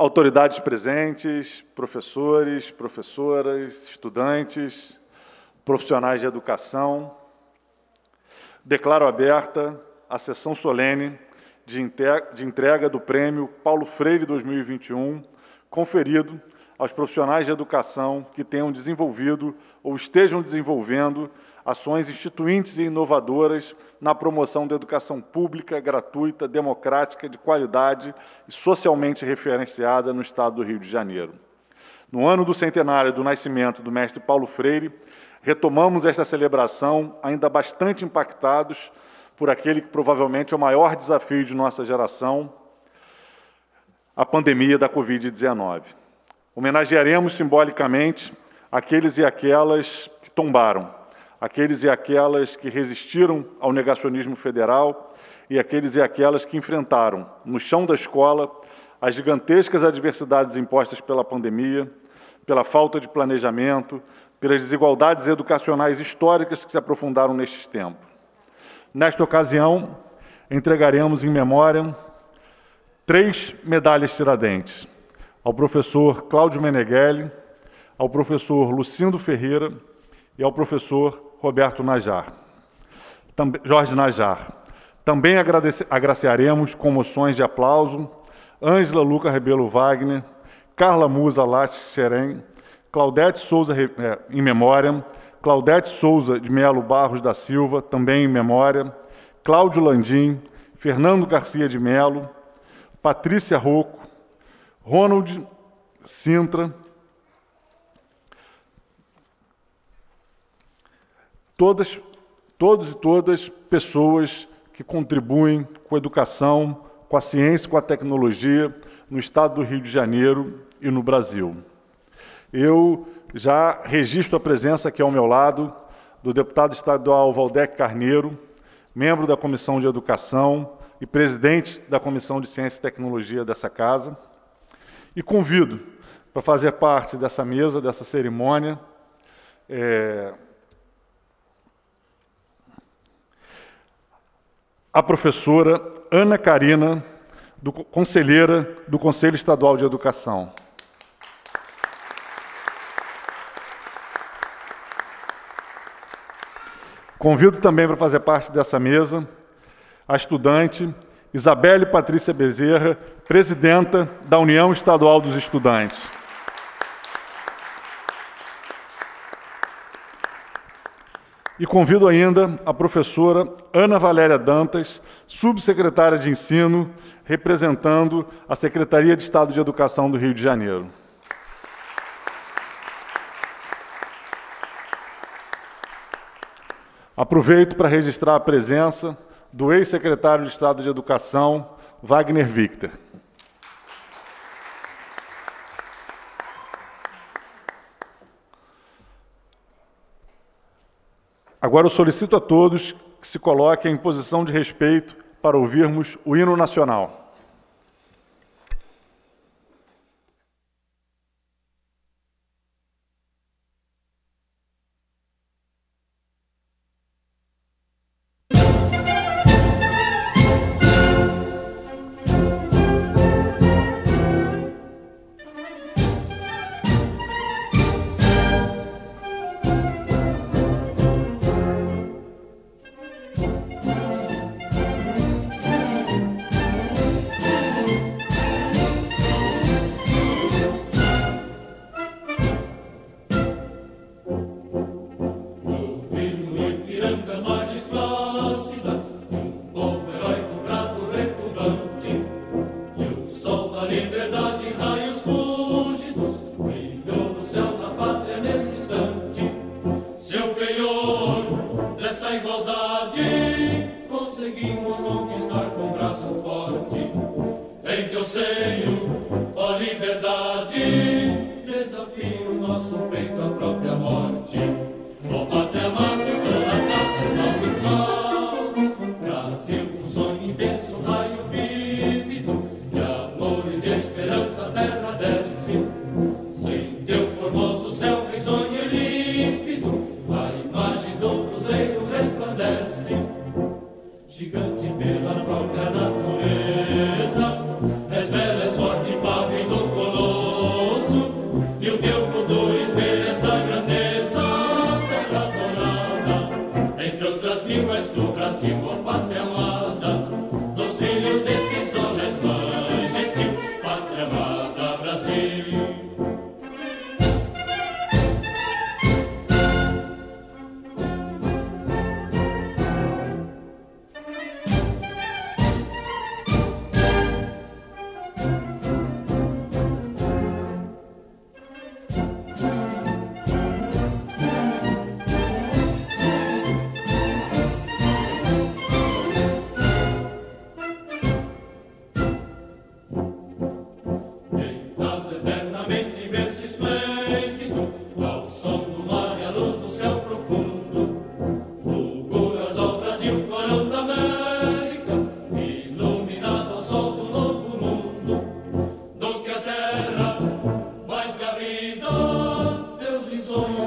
autoridades presentes, professores, professoras, estudantes, profissionais de educação, declaro aberta a sessão solene de entrega do Prêmio Paulo Freire 2021, conferido aos profissionais de educação que tenham desenvolvido ou estejam desenvolvendo ações instituintes e inovadoras na promoção da educação pública, gratuita, democrática, de qualidade e socialmente referenciada no Estado do Rio de Janeiro. No ano do centenário do nascimento do mestre Paulo Freire, retomamos esta celebração ainda bastante impactados por aquele que provavelmente é o maior desafio de nossa geração, a pandemia da Covid-19. Homenagearemos simbolicamente aqueles e aquelas que tombaram, aqueles e aquelas que resistiram ao negacionismo federal e aqueles e aquelas que enfrentaram, no chão da escola, as gigantescas adversidades impostas pela pandemia, pela falta de planejamento, pelas desigualdades educacionais históricas que se aprofundaram nestes tempos. Nesta ocasião, entregaremos em memória 3 medalhas Tiradentes: ao professor Cláudio Meneghelli, ao professor Lucindo Ferreira e ao professor Roberto Najar, Jorge Najar. Também agraciaremos com moções de aplauso Ângela Luca Rebelo Wagner, Carla Musa Lattes Xeren, Claudete Souza, em memória, Claudete Souza de Melo Barros da Silva, também em memória, Cláudio Landim, Fernando Garcia de Melo, Patrícia Rocco, Ronald Sintra, todos e todas pessoas que contribuem com a educação, com a ciência, com a tecnologia no Estado do Rio de Janeiro e no Brasil. Eu já registro a presença aqui ao meu lado do deputado estadual Valdec Carneiro, membro da Comissão de Educação e presidente da Comissão de Ciência e Tecnologia dessa casa, e convido para fazer parte dessa mesa, dessa cerimônia, a professora Ana Karina, conselheira do Conselho Estadual de Educação. Convido também para fazer parte dessa mesa a estudante Isabelle Patrícia Bezerra, presidenta da União Estadual dos Estudantes. E convido ainda a professora Ana Valéria Dantas, subsecretária de Ensino, representando a Secretaria de Estado de Educação do Rio de Janeiro. Aproveito para registrar a presença do ex-secretário de Estado de Educação, Wagner Victor. Agora eu solicito a todos que se coloquem em posição de respeito para ouvirmos o hino nacional.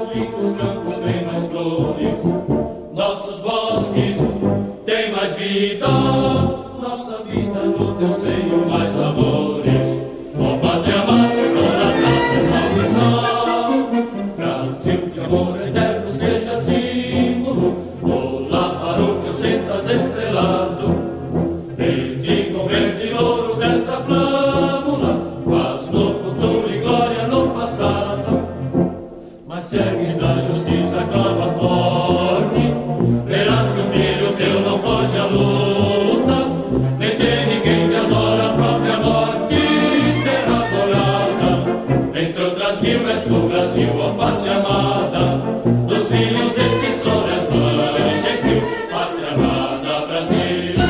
ricos campos têm mais flores, nossos bosques têm mais vida, nossa vida no teu seio mais amores. Ó pátria amada, idolatrada, salve, salve, Brasil de amor eterno seja símbolo, olá para o que ostentas estrelado, bendiga o verde e louro desta flâmula, paz no futuro e glória no passado. Mas segues na justiça clava forte, verás que o filho teu não foge à luta, nem tem ninguém que adora a própria morte terá adorada. Entre outras mil és do Brasil, ó pátria amada, dos filhos desse sol és mãe gentil, pátria amada Brasil.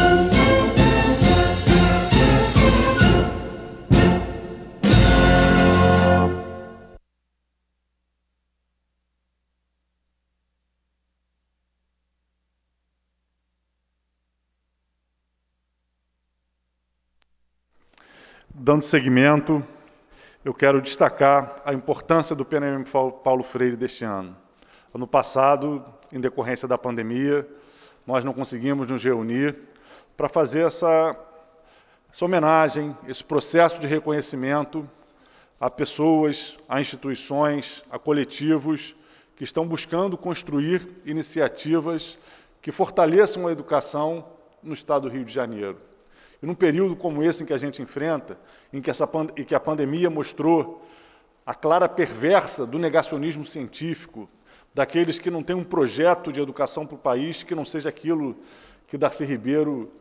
Dando seguimento, eu quero destacar a importância do Prêmio Paulo Freire deste ano. Ano passado, em decorrência da pandemia, nós não conseguimos nos reunir para fazer essa homenagem, esse processo de reconhecimento a pessoas, a instituições, a coletivos que estão buscando construir iniciativas que fortaleçam a educação no Estado do Rio de Janeiro. E num período como esse em que a gente enfrenta, em que a pandemia mostrou a clara perversa do negacionismo científico, daqueles que não têm um projeto de educação para o país que não seja aquilo que Darcy Ribeiro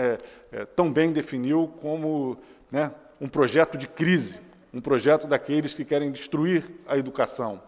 tão bem definiu como um projeto de crise, um projeto daqueles que querem destruir a educação.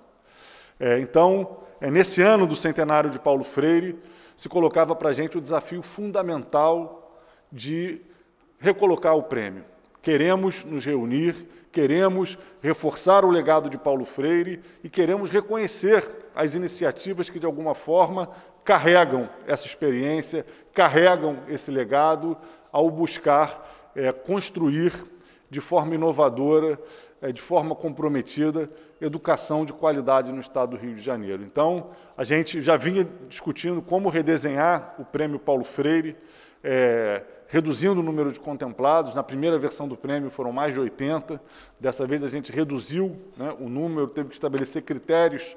Então, nesse ano do centenário de Paulo Freire, se colocava para a gente o desafio fundamental de recolocar o prêmio. Queremos nos reunir, queremos reforçar o legado de Paulo Freire e queremos reconhecer as iniciativas que, de alguma forma, carregam essa experiência, carregam esse legado ao buscar construir de forma inovadora, de forma comprometida, educação de qualidade no Estado do Rio de Janeiro. Então, a gente já vinha discutindo como redesenhar o Prêmio Paulo Freire, reduzindo o número de contemplados. Na primeira versão do prêmio foram mais de 80, dessa vez a gente reduziu o número, teve que estabelecer critérios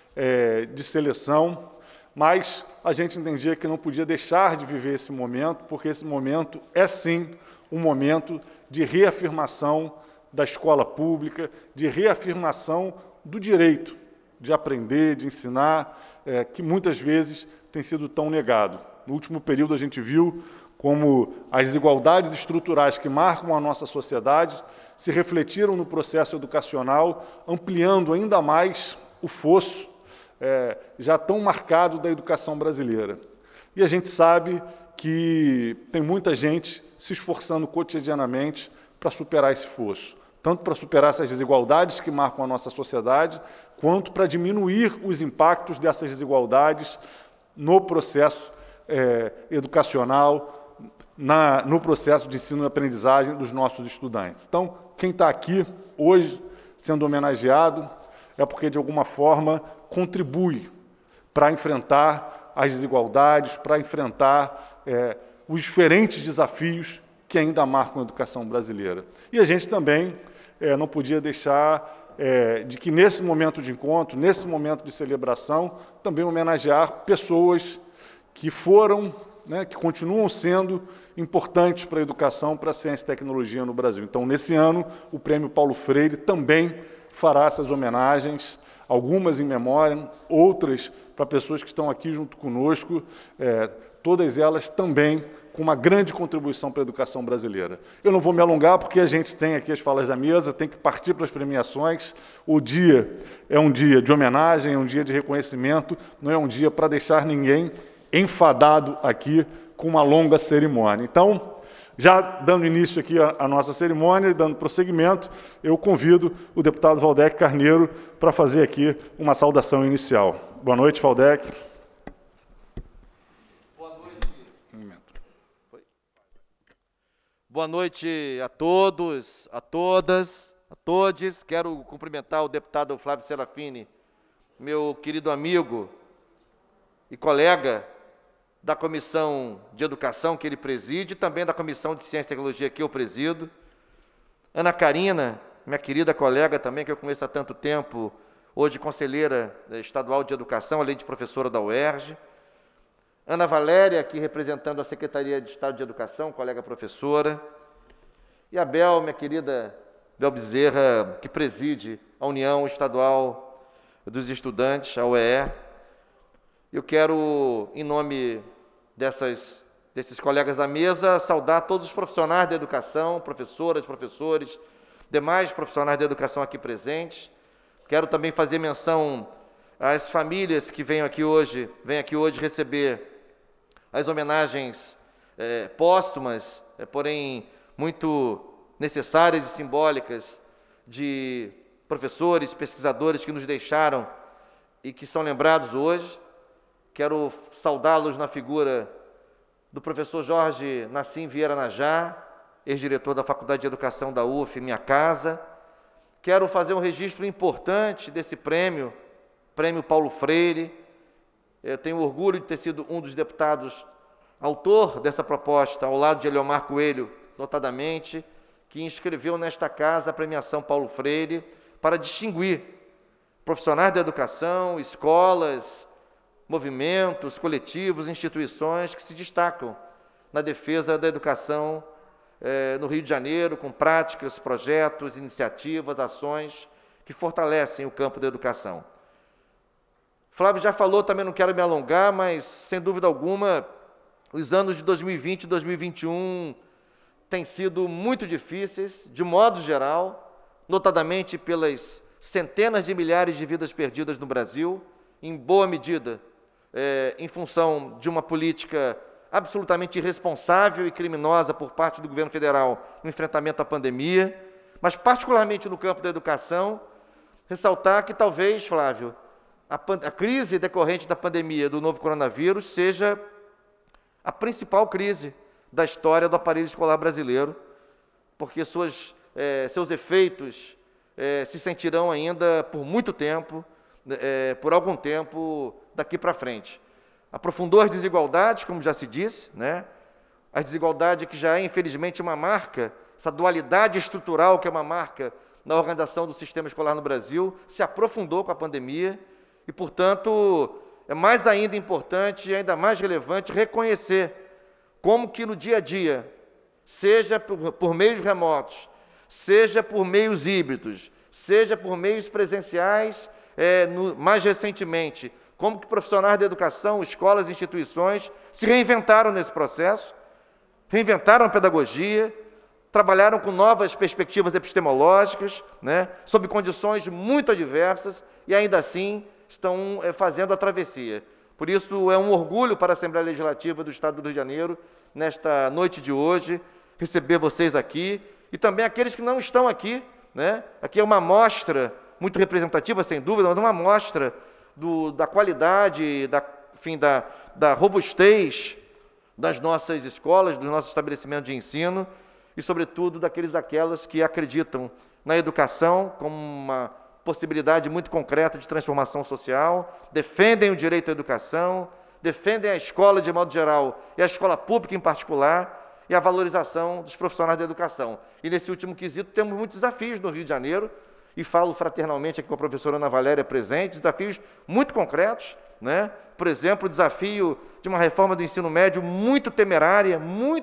de seleção, mas a gente entendia que não podia deixar de viver esse momento, porque esse momento é, sim, um momento de reafirmação da escola pública, de reafirmação do direito de aprender, de ensinar, que muitas vezes tem sido tão negado. No último período a gente viu como as desigualdades estruturais que marcam a nossa sociedade se refletiram no processo educacional, ampliando ainda mais o fosso já tão marcado da educação brasileira. E a gente sabe que tem muita gente se esforçando cotidianamente para superar esse fosso, tanto para superar essas desigualdades que marcam a nossa sociedade, quanto para diminuir os impactos dessas desigualdades no processo educacional, no processo de ensino e aprendizagem dos nossos estudantes. Então, quem está aqui hoje sendo homenageado é porque, de alguma forma, contribui para enfrentar as desigualdades, para enfrentar os diferentes desafios que ainda marcam a educação brasileira. E a gente também não podia deixar de que, nesse momento de encontro, nesse momento de celebração, também homenagear pessoas que foram, que continuam sendo importantes para a educação, para a ciência e tecnologia no Brasil. Então, nesse ano, o Prêmio Paulo Freire também fará essas homenagens, algumas em memória, outras para pessoas que estão aqui junto conosco, todas elas também com uma grande contribuição para a educação brasileira. Eu não vou me alongar, porque a gente tem aqui as falas da mesa, tem que partir para as premiações. O dia é um dia de homenagem, é um dia de reconhecimento, não é um dia para deixar ninguém enfadado aqui com uma longa cerimônia. Então, já dando início aqui à nossa cerimônia e dando prosseguimento, eu convido o deputado Valdec Carneiro para fazer aqui uma saudação inicial. Boa noite, Valdec. Boa noite. Boa noite a todos, a todas, a todes. Quero cumprimentar o deputado Flávio Serafini meu querido amigo e colega da Comissão de Educação, que ele preside, e também da Comissão de Ciência e Tecnologia, que eu presido. Ana Karina, minha querida colega também, que eu conheço há tanto tempo, hoje conselheira estadual de Educação, além de professora da UERJ. Ana Valéria, aqui representando a Secretaria de Estado de Educação, colega professora. E a Bel, minha querida Bel Bezerra, que preside a União Estadual dos Estudantes, a UEE. Eu quero, em nome desses colegas da mesa, saudar todos os profissionais da educação, professoras, professores, demais profissionais da educação aqui presentes. Quero também fazer menção às famílias que vêm aqui hoje receber as homenagens póstumas, porém muito necessárias e simbólicas, de professores, pesquisadores que nos deixaram e que são lembrados hoje. Quero saudá-los na figura do professor Jorge Nassim Vieira Najá, ex-diretor da Faculdade de Educação da UF, minha casa. Quero fazer um registro importante desse prêmio, Prêmio Paulo Freire. Eu tenho orgulho de ter sido um dos deputados autor dessa proposta, ao lado de Eliomar Coelho, notadamente, que inscreveu nesta casa a premiação Paulo Freire para distinguir profissionais da educação, escolas, movimentos, coletivos, instituições que se destacam na defesa da educação no Rio de Janeiro, com práticas, projetos, iniciativas, ações que fortalecem o campo da educação. Flávio já falou, também não quero me alongar, mas, sem dúvida alguma, os anos de 2020 e 2021 têm sido muito difíceis, de modo geral, notadamente pelas centenas de milhares de vidas perdidas no Brasil, em boa medida, em função de uma política absolutamente irresponsável e criminosa por parte do governo federal no enfrentamento à pandemia, mas particularmente no campo da educação, ressaltar que talvez, Flávio, a crise decorrente da pandemia do novo coronavírus seja a principal crise da história do aparelho escolar brasileiro, porque seus efeitos se sentirão ainda por muito tempo, por algum tempo daqui para frente. Aprofundou as desigualdades, como já se disse, né? A desigualdade que já é, infelizmente, uma marca, essa dualidade estrutural que é uma marca na organização do sistema escolar no Brasil, se aprofundou com a pandemia e, portanto, é mais ainda importante e ainda mais relevante reconhecer como que no dia a dia, seja por meios remotos, seja por meios híbridos, seja por meios presenciais, mais recentemente, como que profissionais da educação, escolas e instituições se reinventaram nesse processo, reinventaram a pedagogia, trabalharam com novas perspectivas epistemológicas, né, sob condições muito adversas, e ainda assim estão fazendo a travessia. Por isso, é um orgulho para a Assembleia Legislativa do Estado do Rio de Janeiro, nesta noite de hoje, receber vocês aqui, e também aqueles que não estão aqui, né? Aqui é uma amostra muito representativa, sem dúvida, mas uma amostra da qualidade, da robustez das nossas escolas, dos nossos estabelecimentos de ensino, e, sobretudo, daquelas que acreditam na educação como uma possibilidade muito concreta de transformação social, defendem o direito à educação, defendem a escola de modo geral e a escola pública em particular, e a valorização dos profissionais da educação. E, nesse último quesito, temos muitos desafios no Rio de Janeiro, e falo fraternalmente aqui com a professora Ana Valéria presente, desafios muito concretos, né? Por exemplo, o desafio de uma reforma do ensino médio muito temerária,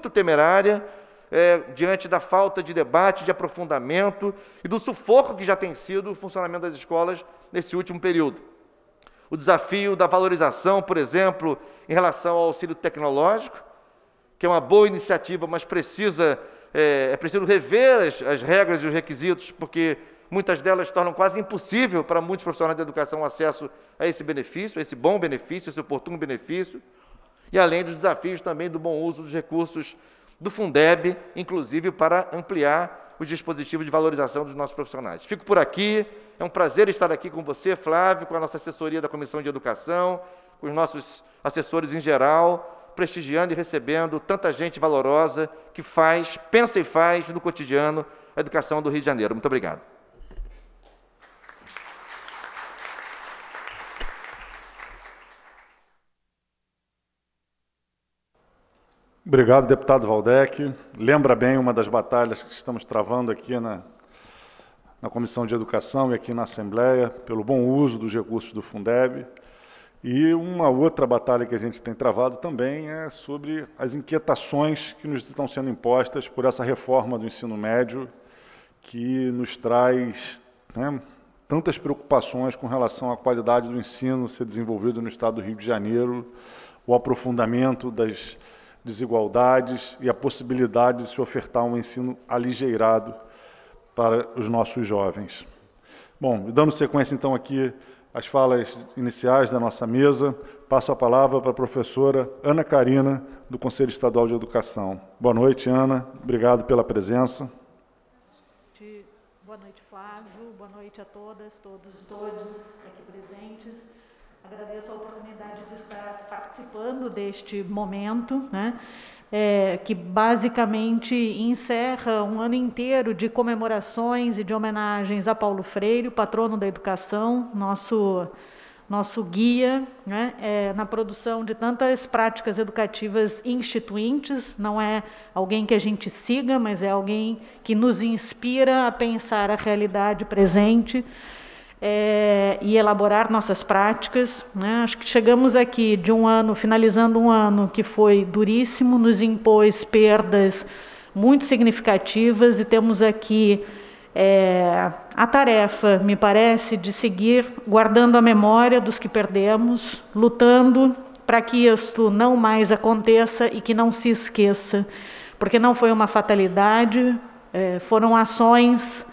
diante da falta de debate, de aprofundamento e do sufoco que já tem sido o funcionamento das escolas nesse último período. O desafio da valorização, por exemplo, em relação ao auxílio tecnológico, que é uma boa iniciativa, mas é preciso rever as regras e os requisitos, porque muitas delas tornam quase impossível para muitos profissionais da educação o acesso a esse benefício, a esse bom benefício, esse oportuno benefício, e além dos desafios também do bom uso dos recursos do Fundeb, inclusive para ampliar os dispositivos de valorização dos nossos profissionais. Fico por aqui, é um prazer estar aqui com você, Flávio, com a nossa assessoria da Comissão de Educação, com os nossos assessores em geral, prestigiando e recebendo tanta gente valorosa que pensa e faz no cotidiano a educação do Rio de Janeiro. Muito obrigado. Obrigado, deputado Waldeck. Lembra bem uma das batalhas que estamos travando aqui na Comissão de Educação e aqui na Assembleia, pelo bom uso dos recursos do Fundeb. E uma outra batalha que a gente tem travado também é sobre as inquietações que nos estão sendo impostas por essa reforma do ensino médio, que nos traz, né, tantas preocupações com relação à qualidade do ensino ser desenvolvido no Estado do Rio de Janeiro, o aprofundamento das desigualdades e a possibilidade de se ofertar um ensino aligeirado para os nossos jovens. Bom, dando sequência então aqui às falas iniciais da nossa mesa, passo a palavra para a professora Ana Carina, do Conselho Estadual de Educação. Boa noite, Ana. Obrigado pela presença. Boa noite, Flávio. Boa noite a todas, todos e todas aqui presentes. Agradeço a oportunidade de estar participando deste momento, né, que basicamente encerra um ano inteiro de comemorações e de homenagens a Paulo Freire, o patrono da educação, nosso guia, né, na produção de tantas práticas educativas instituintes. Não é alguém que a gente siga, mas é alguém que nos inspira a pensar a realidade presente e elaborar nossas práticas, né? Acho que chegamos aqui de um ano, finalizando um ano que foi duríssimo, nos impôs perdas muito significativas e temos aqui a tarefa, me parece, de seguir guardando a memória dos que perdemos, lutando para que isto não mais aconteça e que não se esqueça, porque não foi uma fatalidade, foram ações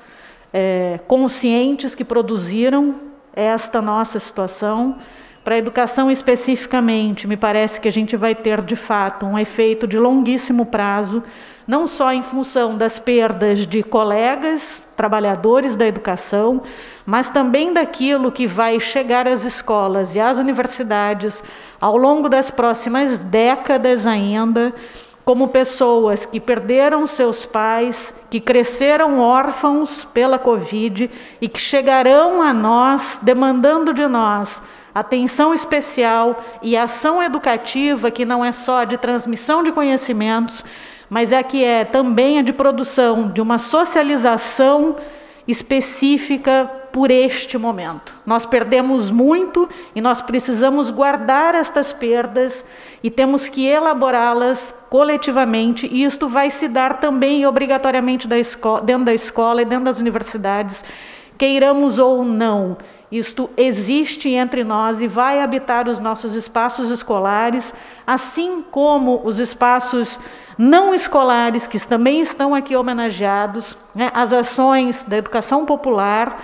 conscientes que produziram esta nossa situação. Para a educação especificamente, me parece que a gente vai ter, de fato, um efeito de longuíssimo prazo, não só em função das perdas de colegas, trabalhadores da educação, mas também daquilo que vai chegar às escolas e às universidades ao longo das próximas décadas ainda, como pessoas que perderam seus pais, que cresceram órfãos pela Covid e que chegarão a nós, demandando de nós atenção especial e ação educativa, que não é só de transmissão de conhecimentos, mas que é também a de produção de uma socialização específica por este momento. Nós perdemos muito e nós precisamos guardar estas perdas e temos que elaborá-las coletivamente, e isto vai se dar também obrigatoriamente dentro da escola e dentro das universidades, queiramos ou não. Isto existe entre nós e vai habitar os nossos espaços escolares, assim como os espaços não escolares, que também estão aqui homenageados, né? As ações da educação popular,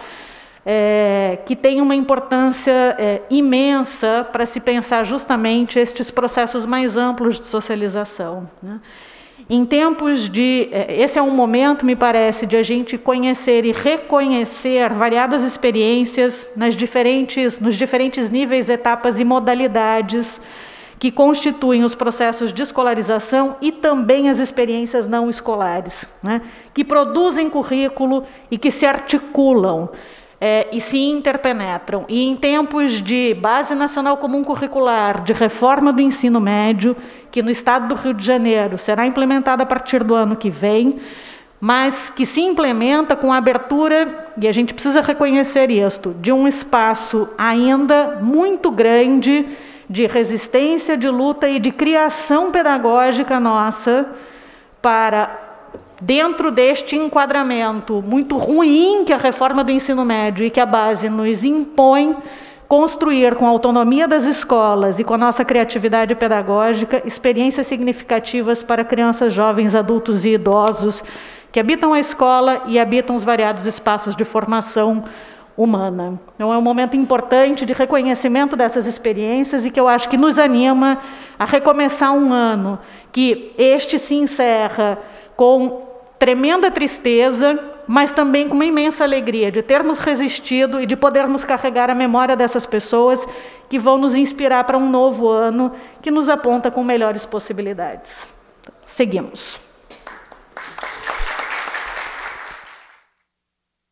que tem uma importância imensa para se pensar justamente estes processos mais amplos de socialização, né? Em tempos de... esse é um momento, me parece, de a gente conhecer e reconhecer variadas experiências nos diferentes níveis, etapas e modalidades que constituem os processos de escolarização e também as experiências não escolares, né? Que produzem currículo e que se articulam e se interpenetram. E em tempos de Base Nacional Comum Curricular, de reforma do ensino médio, que no Estado do Rio de Janeiro será implementada a partir do ano que vem, mas que se implementa com a abertura, e a gente precisa reconhecer isto, de um espaço ainda muito grande de resistência, de luta e de criação pedagógica nossa para... dentro deste enquadramento muito ruim que a reforma do ensino médio e que a base nos impõe, construir com a autonomia das escolas e com a nossa criatividade pedagógica experiências significativas para crianças, jovens, adultos e idosos que habitam a escola e habitam os variados espaços de formação humana. Então, é um momento importante de reconhecimento dessas experiências e que eu acho que nos anima a recomeçar um ano que este se encerra com tremenda tristeza, mas também com uma imensa alegria de termos resistido e de podermos carregar a memória dessas pessoas que vão nos inspirar para um novo ano que nos aponta com melhores possibilidades. Seguimos.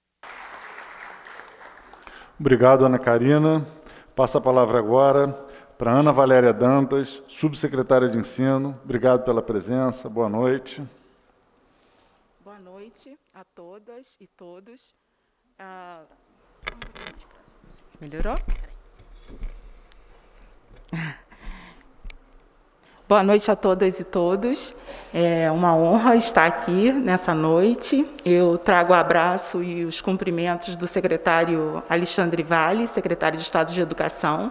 Obrigado, Ana Carina. Passa a palavra agora para Ana Valéria Dantas, subsecretária de Ensino. Obrigado pela presença. Boa noite. Boa noite a todas e todos. Melhorou? Boa noite a todas e todos. É uma honra estar aqui nessa noite. Eu trago o abraço e os cumprimentos do secretário Alexandre Vale, secretário de Estado de Educação.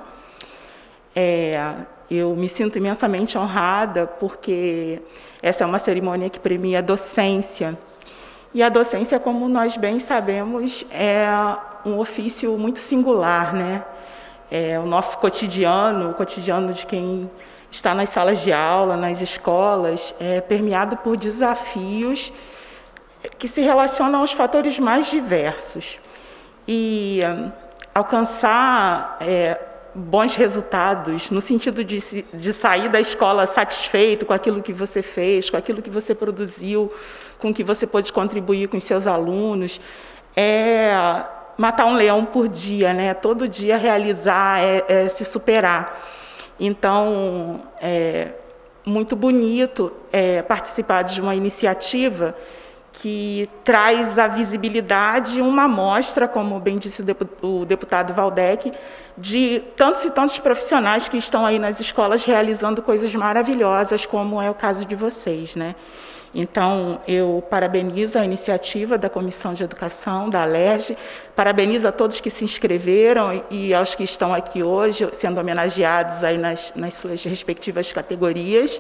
Eu me sinto imensamente honrada porque essa é uma cerimônia que premia a docência. E a docência, como nós bem sabemos, é um ofício muito singular, né? O nosso cotidiano, o cotidiano de quem está nas salas de aula, nas escolas, é permeado por desafios que se relacionam aos fatores mais diversos. E alcançar bons resultados, no sentido de sair da escola satisfeito com aquilo que você fez, com aquilo que você produziu, com o que você pôde contribuir com os seus alunos, matar um leão por dia, né? Todo dia realizar, se superar. Então, é muito bonito participar de uma iniciativa que traz à visibilidade uma amostra, como bem disse o deputado Valdec, de tantos e tantos profissionais que estão aí nas escolas realizando coisas maravilhosas, como é o caso de vocês, né? Então, eu parabenizo a iniciativa da Comissão de Educação, da Alerj, parabenizo a todos que se inscreveram e aos que estão aqui hoje, sendo homenageados aí nas suas respectivas categorias.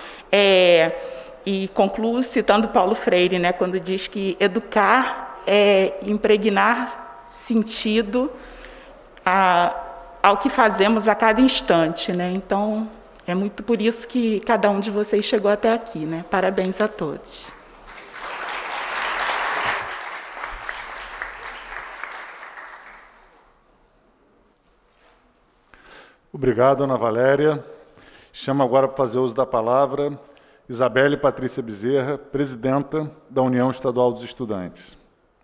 E concluo citando Paulo Freire, né, quando diz que educar é impregnar sentido ao que fazemos a cada instante, né? Então, é muito por isso que cada um de vocês chegou até aqui, né? Parabéns a todos. Obrigado, Ana Valéria. Chamo agora para fazer uso da palavra Isabelle Patrícia Bezerra, presidenta da União Estadual dos Estudantes.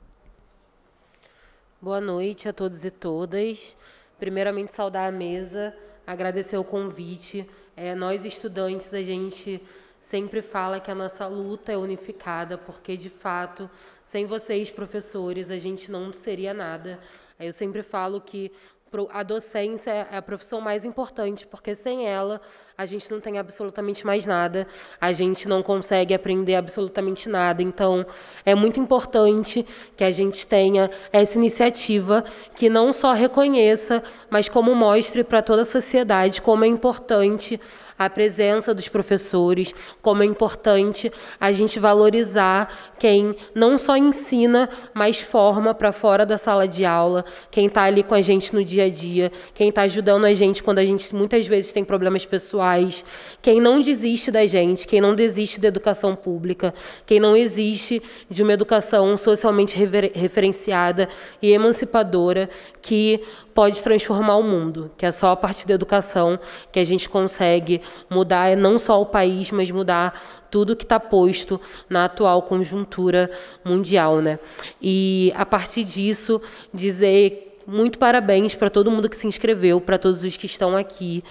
Boa noite a todos e todas. Primeiramente, saudar a mesa, agradecer o convite. Nós, estudantes, a gente sempre fala que a nossa luta é unificada, porque, de fato, sem vocês, professores, a gente não seria nada. Eu sempre falo que a docência é a profissão mais importante, porque sem ela a gente não tem absolutamente mais nada, a gente não consegue aprender absolutamente nada. Então, é muito importante que a gente tenha essa iniciativa que não só reconheça, mas como mostre para toda a sociedade como é importante a presença dos professores, como é importante a gente valorizar quem não só ensina, mas forma para fora da sala de aula, quem está ali com a gente no dia a dia, quem está ajudando a gente quando a gente muitas vezes tem problemas pessoais, quem não desiste da gente, quem não desiste da educação pública, quem não existe de uma educação socialmente referenciada e emancipadora que pode transformar o mundo, que é só a partir da educação que a gente consegue mudar não só o país, mas mudar tudo que está posto na atual conjuntura mundial, né? E, a partir disso, dizer muito parabéns para todo mundo que se inscreveu, para todos os que estão aqui.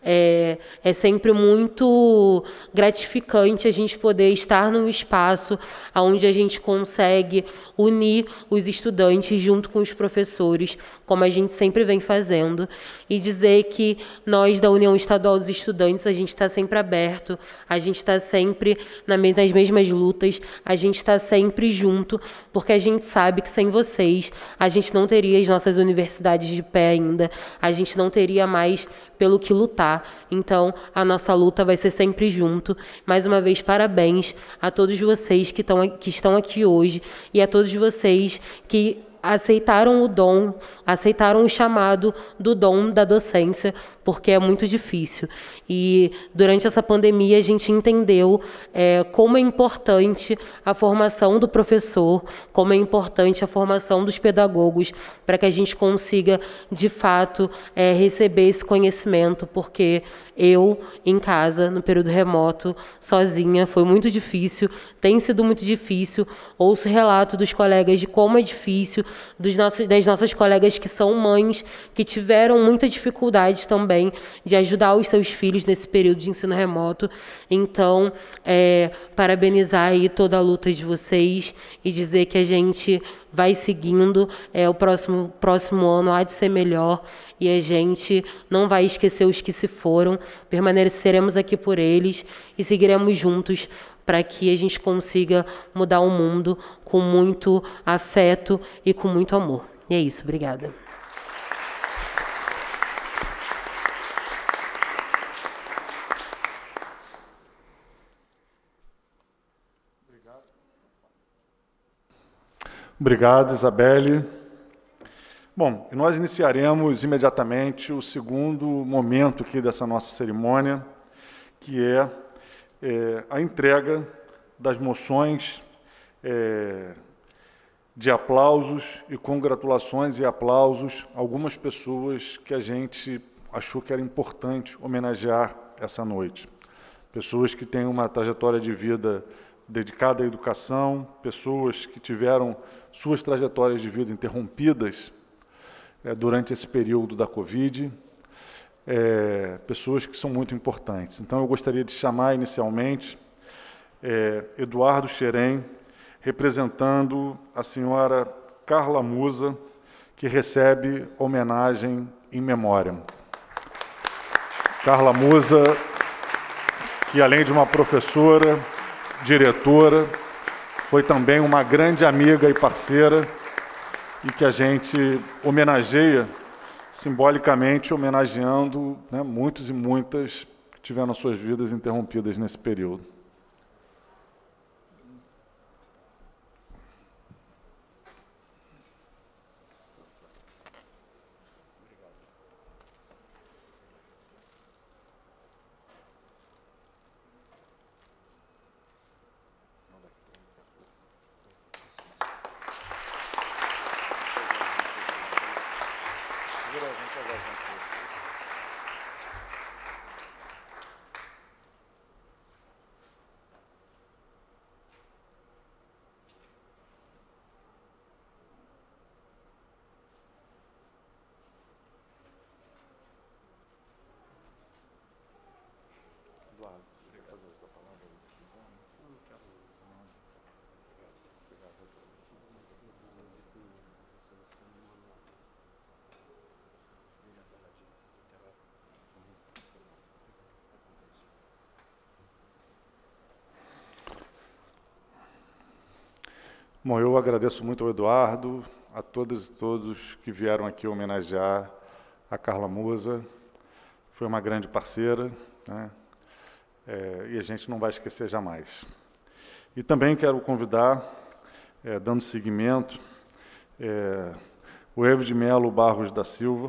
É sempre muito gratificante a gente poder estar num espaço onde a gente consegue unir os estudantes junto com os professores, como a gente sempre vem fazendo, e dizer que nós, da União Estadual dos Estudantes, a gente está sempre aberto, a gente está sempre nas mesmas lutas, a gente está sempre junto, porque a gente sabe que sem vocês a gente não teria as nossas universidades de pé ainda, a gente não teria mais pelo que lutar. Então, a nossa luta vai ser sempre junto. Mais uma vez, parabéns a todos vocês que estão aqui hoje e a todos vocês que aceitaram o dom, aceitaram o chamado do dom da docência, porque é muito difícil. E durante essa pandemia a gente entendeu como é importante a formação do professor, como é importante a formação dos pedagogos, para que a gente consiga, de fato, receber esse conhecimento, porque eu, em casa, no período remoto, sozinha, foi muito difícil, tem sido muito difícil, ouço relato dos colegas de como é difícil, das nossas colegas que são mães, que tiveram muita dificuldade também de ajudar os seus filhos nesse período de ensino remoto. Então, parabenizar aí toda a luta de vocês e dizer que a gente vai seguindo, o próximo ano há de ser melhor e a gente não vai esquecer os que se foram, permaneceremos aqui por eles e seguiremos juntos para que a gente consiga mudar o mundo com muito afeto e com muito amor. E é isso, obrigada. Obrigado, Isabelle. Bom, e nós iniciaremos imediatamente o segundo momento aqui dessa nossa cerimônia, que é a entrega das moções de aplausos e congratulações e aplausos a algumas pessoas que a gente achou que era importante homenagear essa noite. Pessoas que têm uma trajetória de vida dedicada à educação, pessoas que tiveram suas trajetórias de vida interrompidas durante esse período da Covid, pessoas que são muito importantes. Então, eu gostaria de chamar inicialmente Eduardo Xerém, representando a senhora Carla Musa, que recebe homenagem em memória. Carla Musa, que além de uma professora, diretora, foi também uma grande amiga e parceira, e que a gente homenageia simbolicamente, homenageando muitos e muitas que tiveram suas vidas interrompidas nesse período. Bom, eu agradeço muito ao Eduardo, a todas e todos que vieram aqui homenagear a Carla Musa. Foi uma grande parceira, e a gente não vai esquecer jamais. E também quero convidar, dando seguimento, o Evo de Melo Barros da Silva,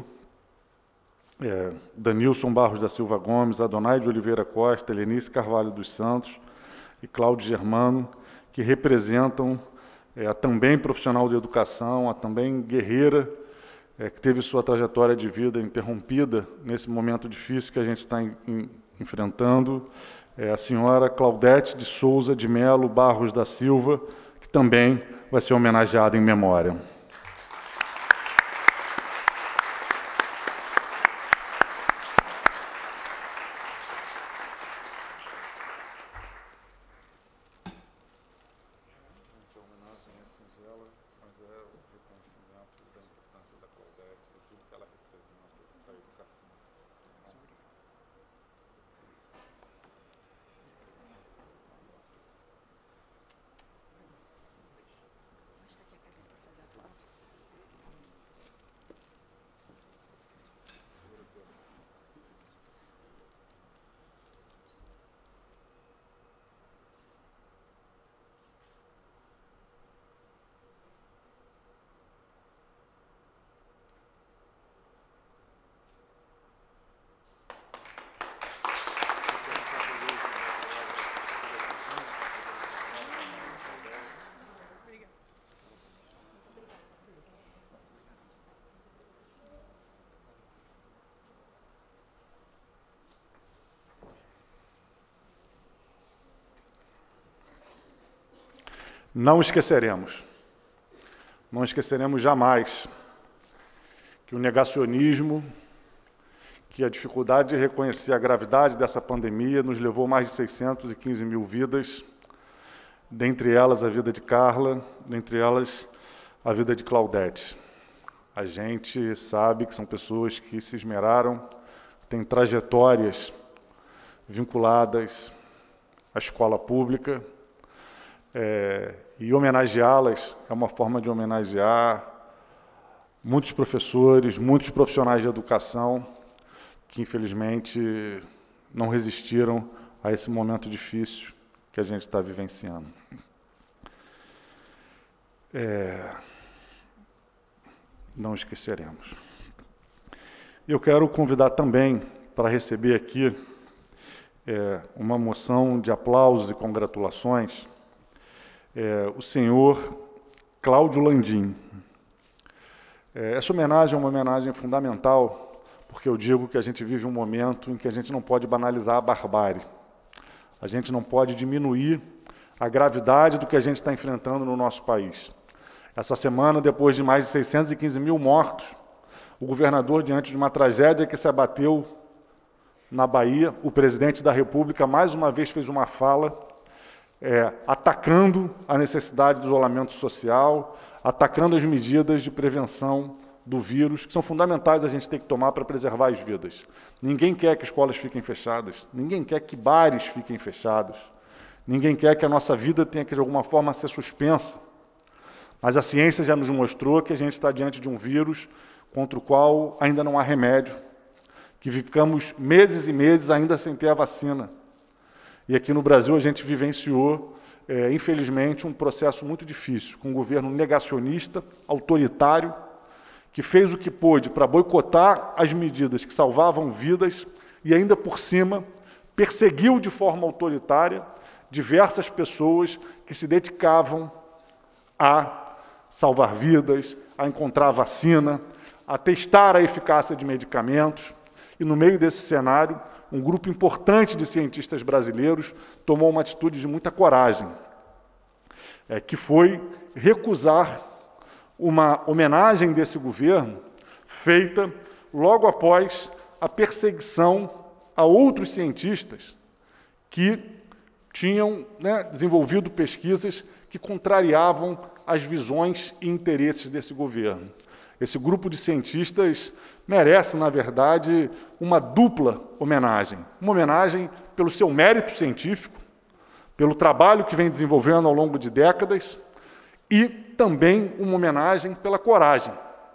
Danilson Barros da Silva Gomes, Adonai de Oliveira Costa, Helenice Carvalho dos Santos e Cláudio Germano, que representam a também profissional de educação, a também guerreira, que teve sua trajetória de vida interrompida nesse momento difícil que a gente está enfrentando, a senhora Claudete de Souza de Melo Barros da Silva, que também vai ser homenageada em memória. Não esqueceremos. Não esqueceremos jamais que o negacionismo, que a dificuldade de reconhecer a gravidade dessa pandemia nos levou mais de 615 mil vidas, dentre elas a vida de Carla, dentre elas a vida de Claudete. A gente sabe que são pessoas que se esmeraram, têm trajetórias vinculadas à escola pública, e homenageá-las é uma forma de homenagear muitos professores, muitos profissionais de educação que, infelizmente, não resistiram a esse momento difícil que a gente está vivenciando. Não esqueceremos. Eu quero convidar também para receber aqui uma moção de aplausos e congratulações o senhor Cláudio Landim. Essa homenagem é uma homenagem fundamental, porque eu digo que a gente vive um momento em que a gente não pode banalizar a barbárie. A gente não pode diminuir a gravidade do que a gente está enfrentando no nosso país. Essa semana, depois de mais de 615 mil mortos, o governador, diante de uma tragédia que se abateu na Bahia, o presidente da República, mais uma vez, fez uma fala atacando a necessidade do isolamento social, atacando as medidas de prevenção do vírus, que são fundamentais a gente ter que tomar para preservar as vidas. Ninguém quer que escolas fiquem fechadas, ninguém quer que bares fiquem fechados, ninguém quer que a nossa vida tenha que, de alguma forma, ser suspensa. Mas a ciência já nos mostrou que a gente está diante de um vírus contra o qual ainda não há remédio, que ficamos meses e meses ainda sem ter a vacina. E aqui no Brasil a gente vivenciou, infelizmente, um processo muito difícil, com um governo negacionista, autoritário, que fez o que pôde para boicotar as medidas que salvavam vidas e, ainda por cima, perseguiu de forma autoritária diversas pessoas que se dedicavam a salvar vidas, a encontrar vacina, a testar a eficácia de medicamentos. E, no meio desse cenário, um grupo importante de cientistas brasileiros tomou uma atitude de muita coragem, que foi recusar uma homenagem desse governo feita logo após a perseguição a outros cientistas que tinham desenvolvido pesquisas que contrariavam as visões e interesses desse governo. Esse grupo de cientistas merece, na verdade, uma dupla homenagem. Uma homenagem pelo seu mérito científico, pelo trabalho que vem desenvolvendo ao longo de décadas, e também uma homenagem pela coragem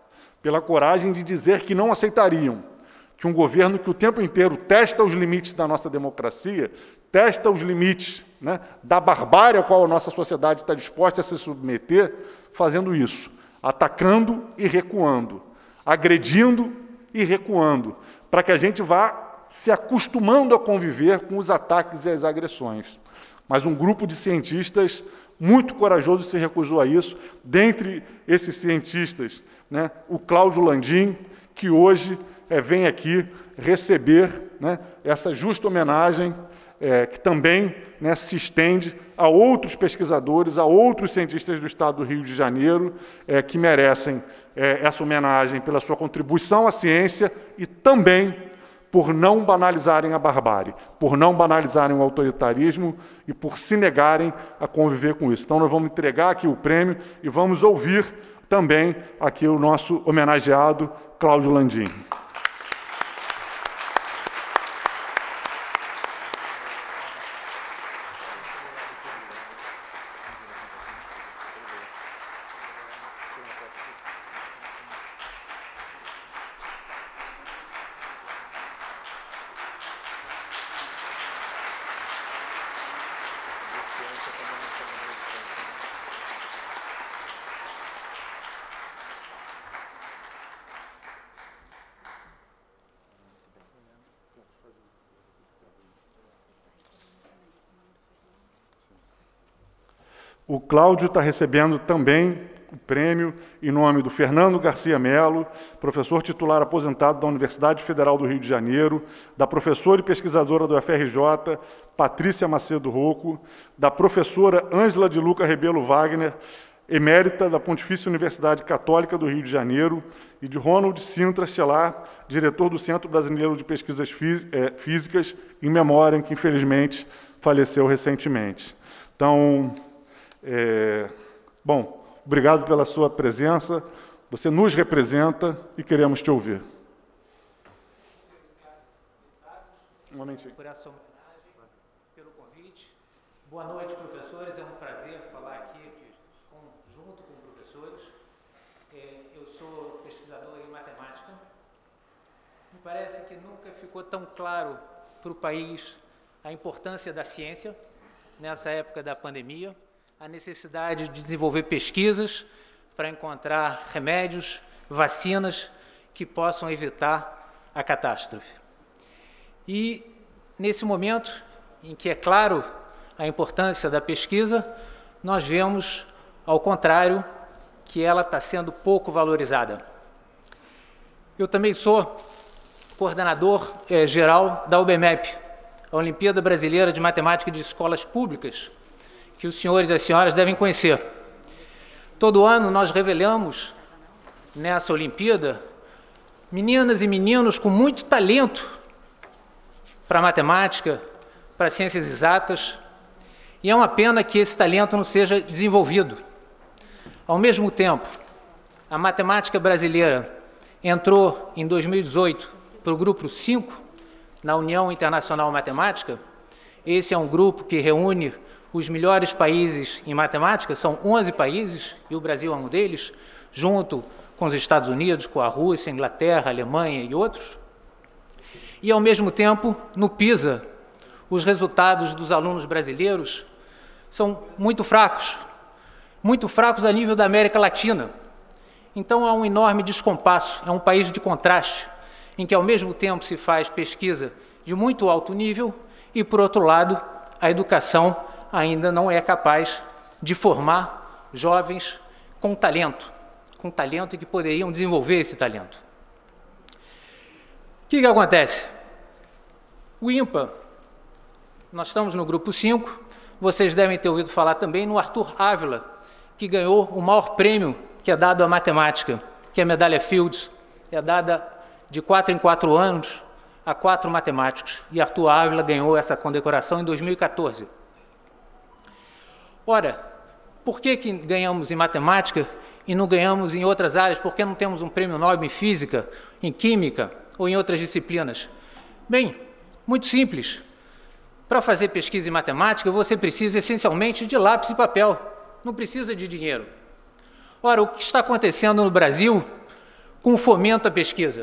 de dizer que não aceitariam que um governo que o tempo inteiro testa os limites da nossa democracia, testa os limites da barbárie a qual a nossa sociedade está disposta a se submeter, fazendo isso, atacando e recuando, agredindo e recuando, para que a gente vá se acostumando a conviver com os ataques e as agressões. Mas um grupo de cientistas muito corajoso se recusou a isso. Dentre esses cientistas, o Cláudio Landim, que hoje vem aqui receber essa justa homenagem, que também se estende a outros pesquisadores, a outros cientistas do Estado do Rio de Janeiro, que merecem essa homenagem pela sua contribuição à ciência e também por não banalizarem a barbárie, por não banalizarem o autoritarismo e por se negarem a conviver com isso. Então, nós vamos entregar aqui o prêmio e vamos ouvir também aqui o nosso homenageado, Cláudio Landim. O Cláudio está recebendo também o prêmio em nome do Fernando Garcia Melo, professor titular aposentado da Universidade Federal do Rio de Janeiro, da professora e pesquisadora do UFRJ, Patrícia Macedo Rocco, da professora Ângela de Luca Rebelo Wagner, emérita da Pontifícia Universidade Católica do Rio de Janeiro, e de Ronald Sintra Stelar, diretor do Centro Brasileiro de Pesquisas Físicas, em memória, que infelizmente faleceu recentemente. Então, bom, obrigado pela sua presença, você nos representa e queremos te ouvir. Um momentinho. Por essa homenagem, pelo convite. Boa noite, professores. É um prazer falar aqui junto com professores. Eu sou pesquisador em matemática. Me parece que nunca ficou tão claro para o país a importância da ciência nessa época da pandemia, a necessidade de desenvolver pesquisas para encontrar remédios, vacinas que possam evitar a catástrofe. E, nesse momento em que é claro a importância da pesquisa, nós vemos, ao contrário, que ela está sendo pouco valorizada. Eu também sou coordenador geral da UBMEP, a Olimpíada Brasileira de Matemática de Escolas Públicas, que os senhores e as senhoras devem conhecer. Todo ano nós revelamos nessa Olimpíada meninas e meninos com muito talento para matemática, para ciências exatas, e é uma pena que esse talento não seja desenvolvido. Ao mesmo tempo, a matemática brasileira entrou em 2018 para o grupo 5, na União Internacional Matemática. Esse é um grupo que reúne os melhores países em matemática, são 11 países, e o Brasil é um deles, junto com os Estados Unidos, com a Rússia, Inglaterra, Alemanha e outros. E, ao mesmo tempo, no PISA, os resultados dos alunos brasileiros são muito fracos a nível da América Latina. Então, há um enorme descompasso, é um país de contraste, em que, ao mesmo tempo, se faz pesquisa de muito alto nível e, por outro lado, a educação ainda não é capaz de formar jovens com talento e que poderiam desenvolver esse talento. O que acontece? O INPA, nós estamos no grupo 5, vocês devem ter ouvido falar também no Arthur Ávila, que ganhou o maior prêmio que é dado à matemática, que é a medalha Fields, é dada de 4 em 4 anos a 4 matemáticos, e Arthur Ávila ganhou essa condecoração em 2014. Ora, por que ganhamos em matemática e não ganhamos em outras áreas? Por que não temos um prêmio Nobel em física, em química ou em outras disciplinas? Bem, muito simples. Para fazer pesquisa em matemática, você precisa essencialmente de lápis e papel, não precisa de dinheiro. Ora, o que está acontecendo no Brasil com o fomento à pesquisa?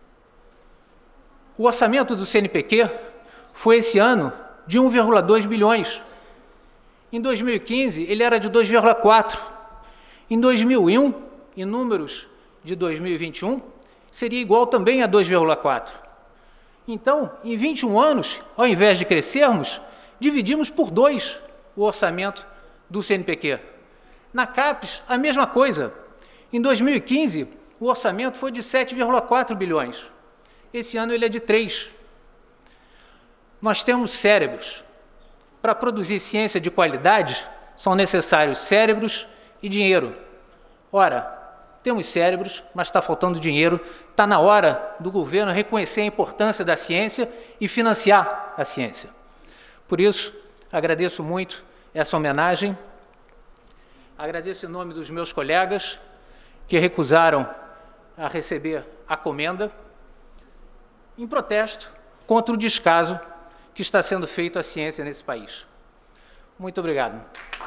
O orçamento do CNPq foi esse ano de 1,2 bilhões. Em 2015, ele era de 2,4. Em 2001, em números de 2021, seria igual também a 2,4. Então, em 21 anos, ao invés de crescermos, dividimos por 2 o orçamento do CNPq. Na CAPES, a mesma coisa. Em 2015, o orçamento foi de 7,4 bilhões. Esse ano ele é de 3. Nós temos cérebros. Para produzir ciência de qualidade, são necessários cérebros e dinheiro. Ora, temos cérebros, mas está faltando dinheiro. Está na hora do governo reconhecer a importância da ciência e financiar a ciência. Por isso, agradeço muito essa homenagem. Agradeço em nome dos meus colegas que recusaram a receber a comenda, em protesto contra o descaso que está sendo feito à ciência nesse país. Muito obrigado.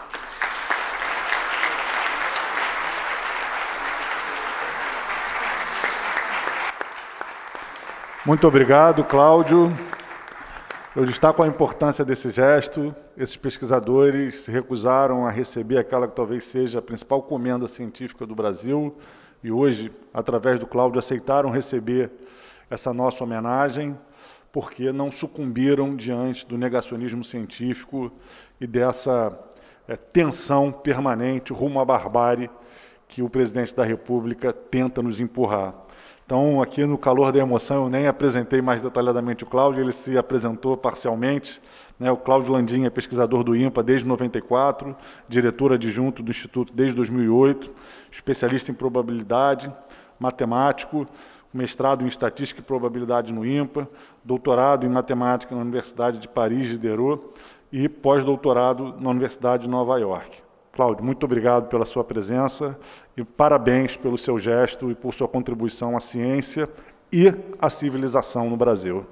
Muito obrigado, Cláudio. Eu destaco a importância desse gesto. Esses pesquisadores se recusaram a receber aquela que talvez seja a principal comenda científica do Brasil e hoje, através do Cláudio, aceitaram receber essa nossa homenagem porque não sucumbiram diante do negacionismo científico e dessa tensão permanente rumo à barbárie que o presidente da República tenta nos empurrar. Então, aqui no calor da emoção, eu nem apresentei mais detalhadamente o Cláudio, ele se apresentou parcialmente, né? O Cláudio Landim é pesquisador do INPA desde 94, diretor adjunto do Instituto desde 2008, especialista em probabilidade, matemático, mestrado em Estatística e Probabilidade no INPA, doutorado em Matemática na Universidade de Paris, Diderot, e pós-doutorado na Universidade de Nova York. Cláudio, muito obrigado pela sua presença e parabéns pelo seu gesto e por sua contribuição à ciência e à civilização no Brasil.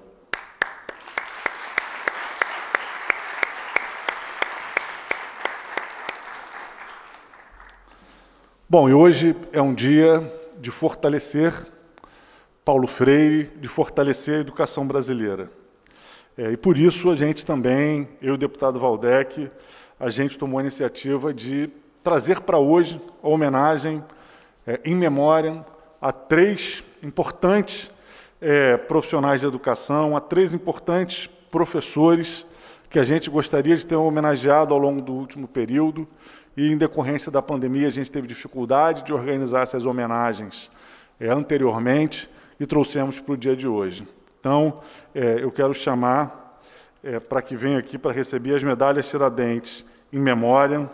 Bom, e hoje é um dia de fortalecer Paulo Freire, de fortalecer a educação brasileira. E por isso a gente também, eu e o deputado Waldeck, a gente tomou a iniciativa de trazer para hoje a homenagem em memória a 3 importantes profissionais de educação, a 3 importantes professores que a gente gostaria de ter homenageado ao longo do último período e, em decorrência da pandemia, a gente teve dificuldade de organizar essas homenagens anteriormente e trouxemos para o dia de hoje. Então, eu quero chamar para que venha aqui para receber as medalhas Tiradentes em memória,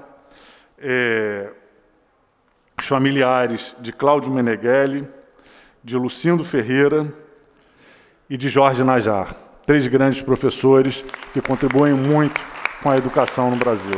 os familiares de Cláudio Meneghelli, de Lucindo Ferreira e de Jorge Najar, 3 grandes professores que contribuem muito com a educação no Brasil.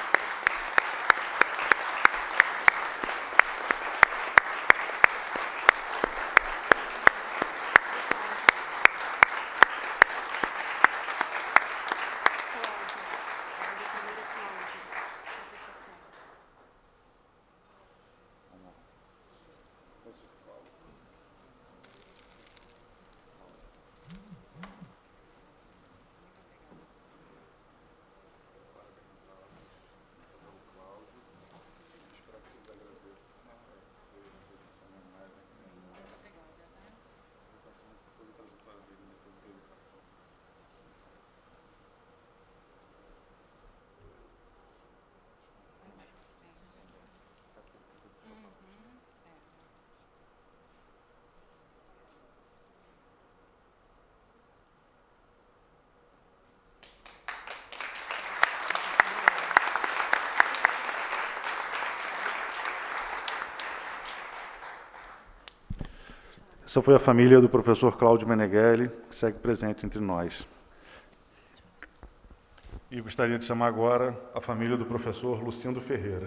Essa foi a família do professor Cláudio Meneghelli, que segue presente entre nós. E gostaria de chamar agora a família do professor Lucindo Ferreira.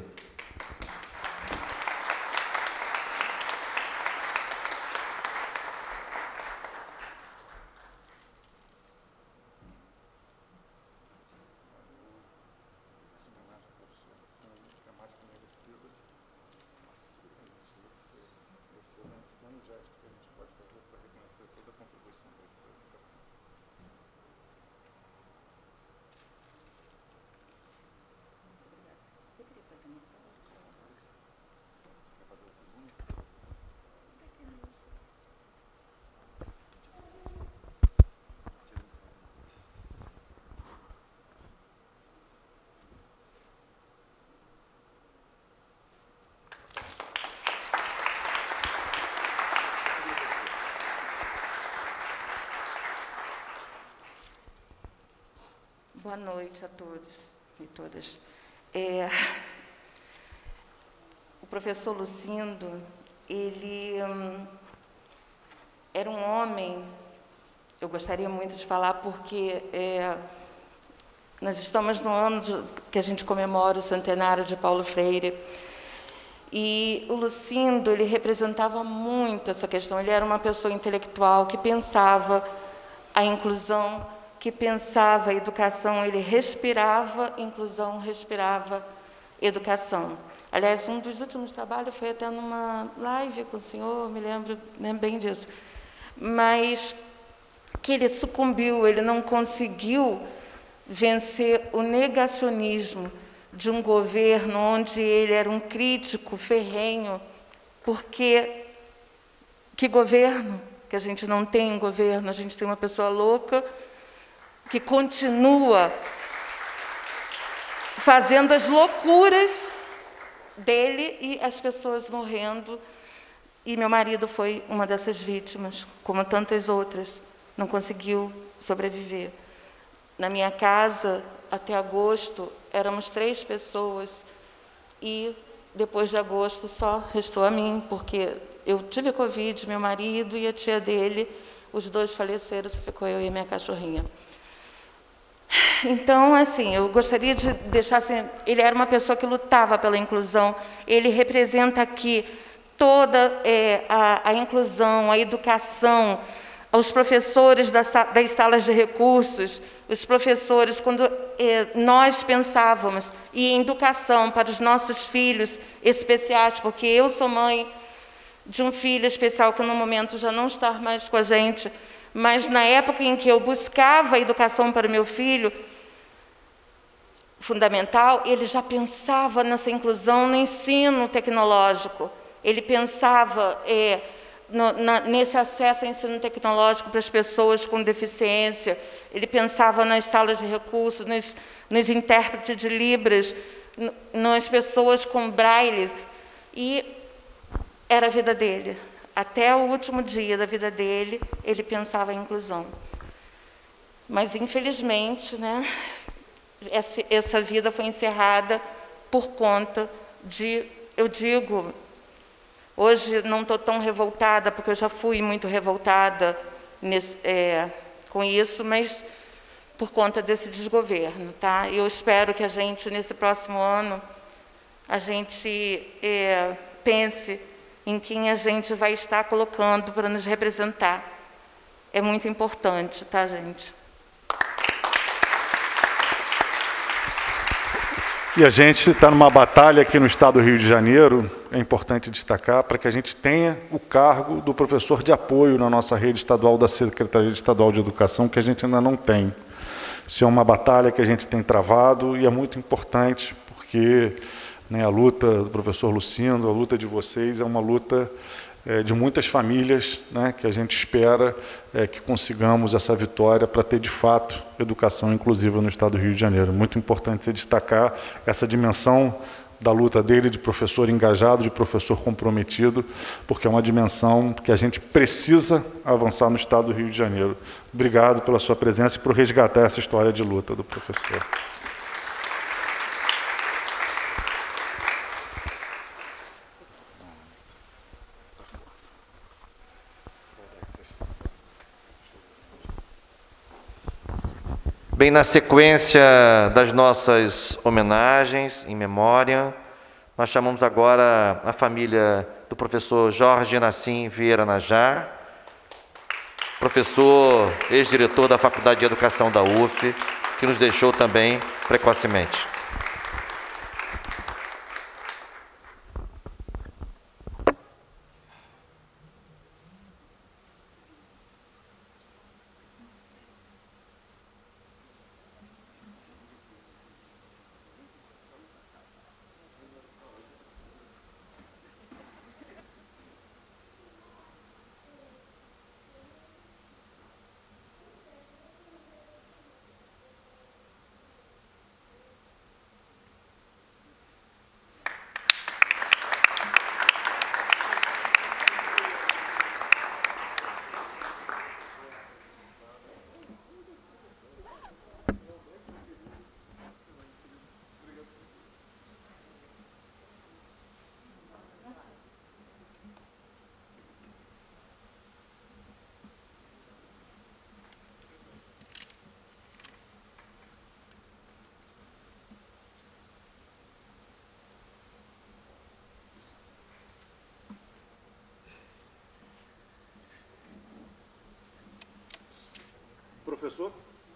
Boa noite a todos e todas. O professor Lucindo, ele era um homem, eu gostaria muito de falar, porque nós estamos no ano que a gente comemora o centenário de Paulo Freire, e o Lucindo, ele representava muito essa questão. Ele era uma pessoa intelectual que pensava a inclusão, que pensava a educação, ele respirava inclusão, respirava educação. Aliás, um dos últimos trabalhos foi até numa live com o senhor, me lembro bem disso. Mas que ele sucumbiu, ele não conseguiu vencer o negacionismo de um governo onde ele era um crítico ferrenho, porque que governo? Que a gente não tem um governo, a gente tem uma pessoa louca que continua fazendo as loucuras dele e as pessoas morrendo E meu marido foi uma dessas vítimas, como tantas outras, não conseguiu sobreviver. Na minha casa, até agosto, éramos 3 pessoas, e depois de agosto só restou a mim, porque eu tive Covid, meu marido e a tia dele, os 2 faleceram, só ficou eu e a minha cachorrinha. Então, assim, eu gostaria de deixar assim, ele era uma pessoa que lutava pela inclusão, ele representa aqui toda a inclusão, a educação, aos professores das salas de recursos, os professores, quando nós pensávamos em educação para os nossos filhos especiais, porque eu sou mãe de um filho especial que no momento já não está mais com a gente, mas na época em que eu buscava a educação para o meu filho, fundamental, ele já pensava nessa inclusão no ensino tecnológico. Ele pensava nesse acesso ao ensino tecnológico para as pessoas com deficiência. Ele pensava nas salas de recursos, nos intérpretes de Libras, nas pessoas com braille. E era a vida dele. Até o último dia da vida dele, ele pensava em inclusão. Mas, infelizmente, né, essa vida foi encerrada por conta de, eu digo, hoje não estou tão revoltada, porque eu já fui muito revoltada com isso, mas por conta desse desgoverno. Tá? Eu espero que a gente, nesse próximo ano, a gente pense em quem a gente vai estar colocando para nos representar. É muito importante, tá, gente? E a gente está numa batalha aqui no estado do Rio de Janeiro, é importante destacar, para que a gente tenha o cargo do professor de apoio na nossa rede estadual da Secretaria Estadual de Educação, que a gente ainda não tem. Isso é uma batalha que a gente tem travado e é muito importante, porque a luta do professor Lucindo, a luta de vocês, é uma luta de muitas famílias, que a gente espera que consigamos essa vitória para ter, de fato, educação inclusiva no estado do Rio de Janeiro. Muito importante você destacar essa dimensão da luta dele, de professor engajado, de professor comprometido, porque é uma dimensão que a gente precisa avançar no estado do Rio de Janeiro. Obrigado pela sua presença e por resgatar essa história de luta do professor. Bem, na sequência das nossas homenagens em memória, nós chamamos agora a família do professor Jorge Nassim Vieira Najá, professor, ex-diretor da Faculdade de Educação da UF, que nos deixou também precocemente. Professor?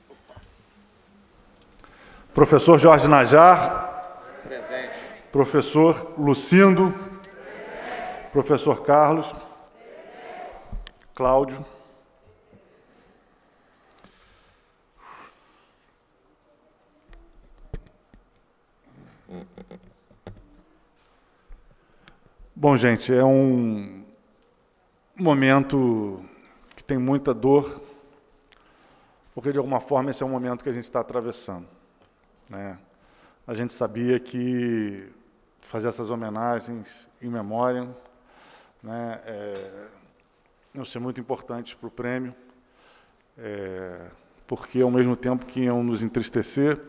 Professor Jorge Najá. Presente. Professor Lucindo. Presente. Professor Carlos. Presente. Cláudio. Bom, gente, é um momento que tem muita dor, porque, de alguma forma, esse é um momento que a gente está atravessando. A gente sabia que fazer essas homenagens em memória né, iam ser muito importantes para o prêmio, porque, ao mesmo tempo que iam nos entristecer,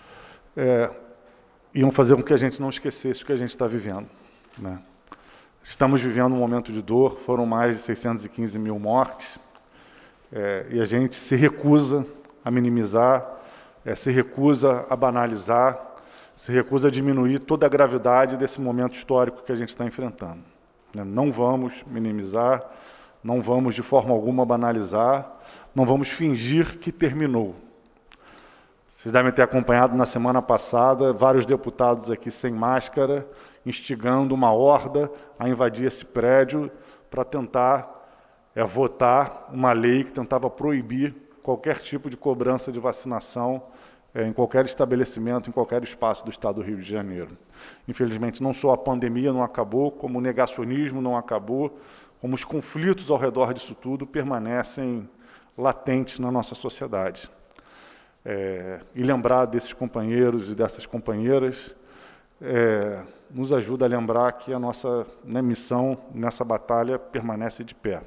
iam fazer com que a gente não esquecesse o que a gente está vivendo, né? Estamos vivendo um momento de dor, foram mais de 615 mil mortes, e a gente se recusa a minimizar, se recusa a banalizar, se recusa a diminuir toda a gravidade desse momento histórico que a gente está enfrentando, né? Não vamos minimizar, não vamos de forma alguma banalizar, não vamos fingir que terminou. Vocês devem ter acompanhado na semana passada vários deputados aqui sem máscara, instigando uma horda a invadir esse prédio para tentar votar uma lei que tentava proibir qualquer tipo de cobrança de vacinação em qualquer estabelecimento, em qualquer espaço do Estado do Rio de Janeiro. Infelizmente, não só a pandemia não acabou, como o negacionismo não acabou, como os conflitos ao redor disso tudo permanecem latentes na nossa sociedade. E lembrar desses companheiros e dessas companheiras nos ajuda a lembrar que a nossa missão nessa batalha permanece de pé.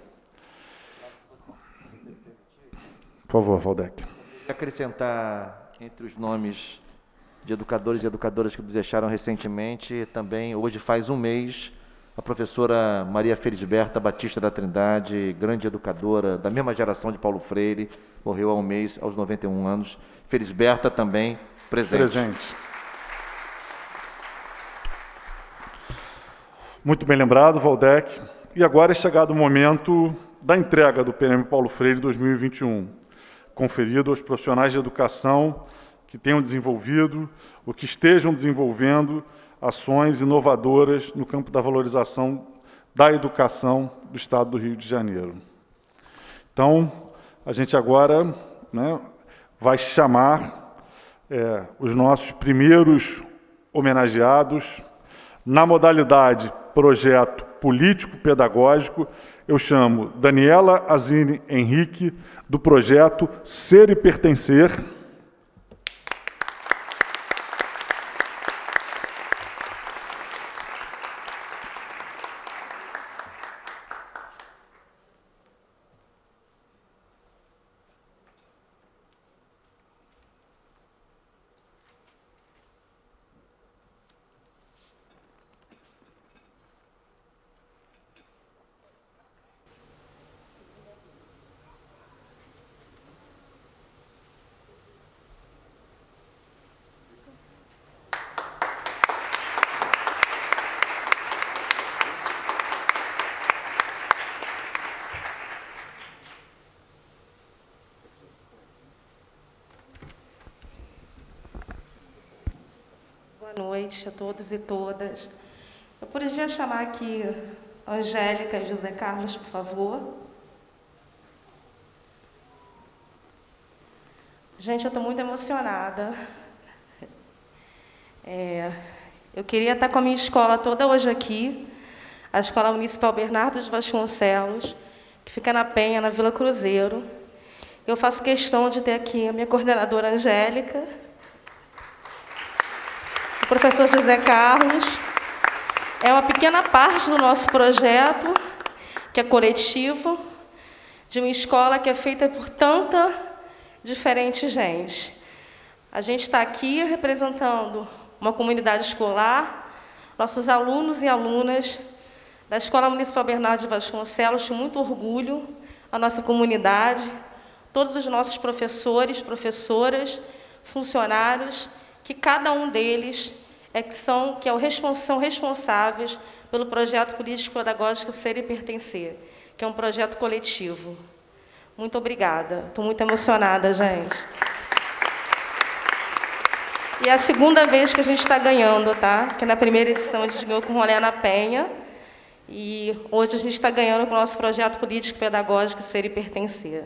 Por favor, Valdec. Acrescentar entre os nomes de educadores e educadoras que nos deixaram recentemente, também hoje faz um mês, a professora Maria Felisberta Batista da Trindade, grande educadora da mesma geração de Paulo Freire, morreu há um mês, aos 91 anos. Felisberta também presente. Muito bem lembrado, Valdec. E agora é chegado o momento da entrega do Prêmio Paulo Freire 2021, conferido aos profissionais de educação que tenham desenvolvido ou que estejam desenvolvendo ações inovadoras no campo da valorização da educação do Estado do Rio de Janeiro. Então, a gente agora, né, vai chamar os nossos primeiros homenageados na modalidade projeto político-pedagógico. Eu chamo Daniela Azine Henrique, do projeto Ser e Pertencer. Boa noite a todos e todas. Eu poderia chamar aqui Angélica e José Carlos, por favor. Gente, eu estou muito emocionada. Eu queria estar com a minha escola toda hoje aqui, a Escola Municipal Bernardo de Vasconcelos, que fica na Penha, na Vila Cruzeiro. Eu faço questão de ter aqui a minha coordenadora Angélica, o professor José Carlos. É uma pequena parte do nosso projeto, que é coletivo, de uma escola que é feita por tanta diferente gente. A gente está aqui representando uma comunidade escolar, nossos alunos e alunas da Escola Municipal Bernardo de Vasconcelos, com muito orgulho, a nossa comunidade, todos os nossos professores, professoras, funcionários, que cada um deles são responsáveis pelo projeto político-pedagógico Ser e Pertencer, que é um projeto coletivo. Muito obrigada. Estou muito emocionada, gente. E é a segunda vez que a gente está ganhando, tá? Porque na primeira edição a gente ganhou com o Rolê na Penha, e hoje a gente está ganhando com o nosso projeto político-pedagógico Ser e Pertencer.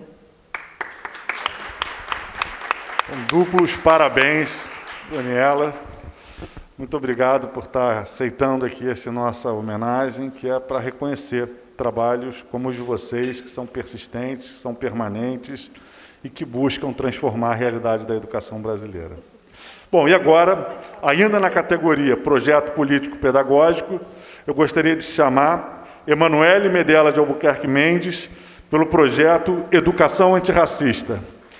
Duplos parabéns, Daniela. Muito obrigado por estar aceitando aqui essa nossa homenagem, que é para reconhecer trabalhos como os de vocês, que são persistentes, que são permanentes e que buscam transformar a realidade da educação brasileira. Bom, e agora, ainda na categoria Projeto Político Pedagógico, eu gostaria de chamar Emanuele Medella de Albuquerque Mendes, pelo projeto Educação Antirracista.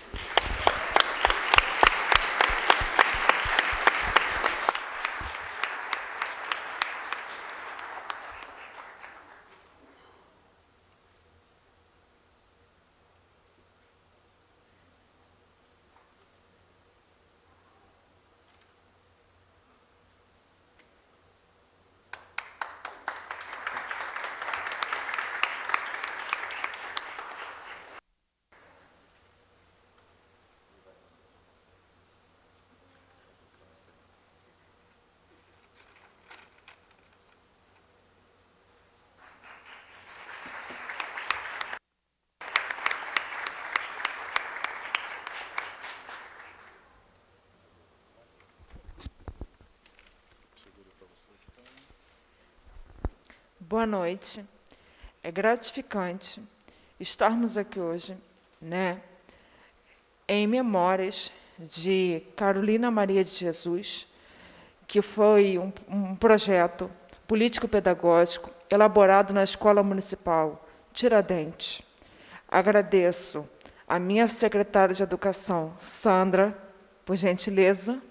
Boa noite. É gratificante estarmos aqui hoje, né, em memórias de Carolina Maria de Jesus, que foi um projeto político-pedagógico elaborado na Escola Municipal Tiradentes. Agradeço a minha secretária de Educação, Sandra, por gentileza.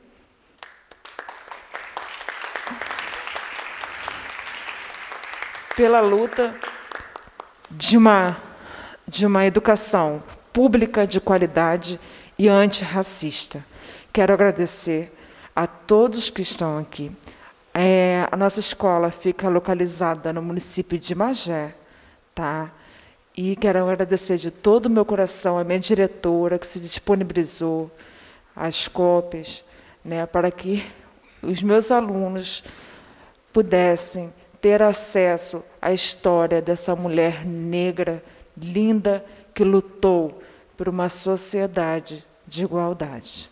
Pela luta de uma educação pública de qualidade e antirracista. Quero agradecer a todos que estão aqui. A nossa escola fica localizada no município de Magé, tá? E quero agradecer de todo o meu coração a minha diretora, que se disponibilizou, as cópias, né, para que os meus alunos pudessem ter acesso à história dessa mulher negra, linda, que lutou por uma sociedade de igualdade.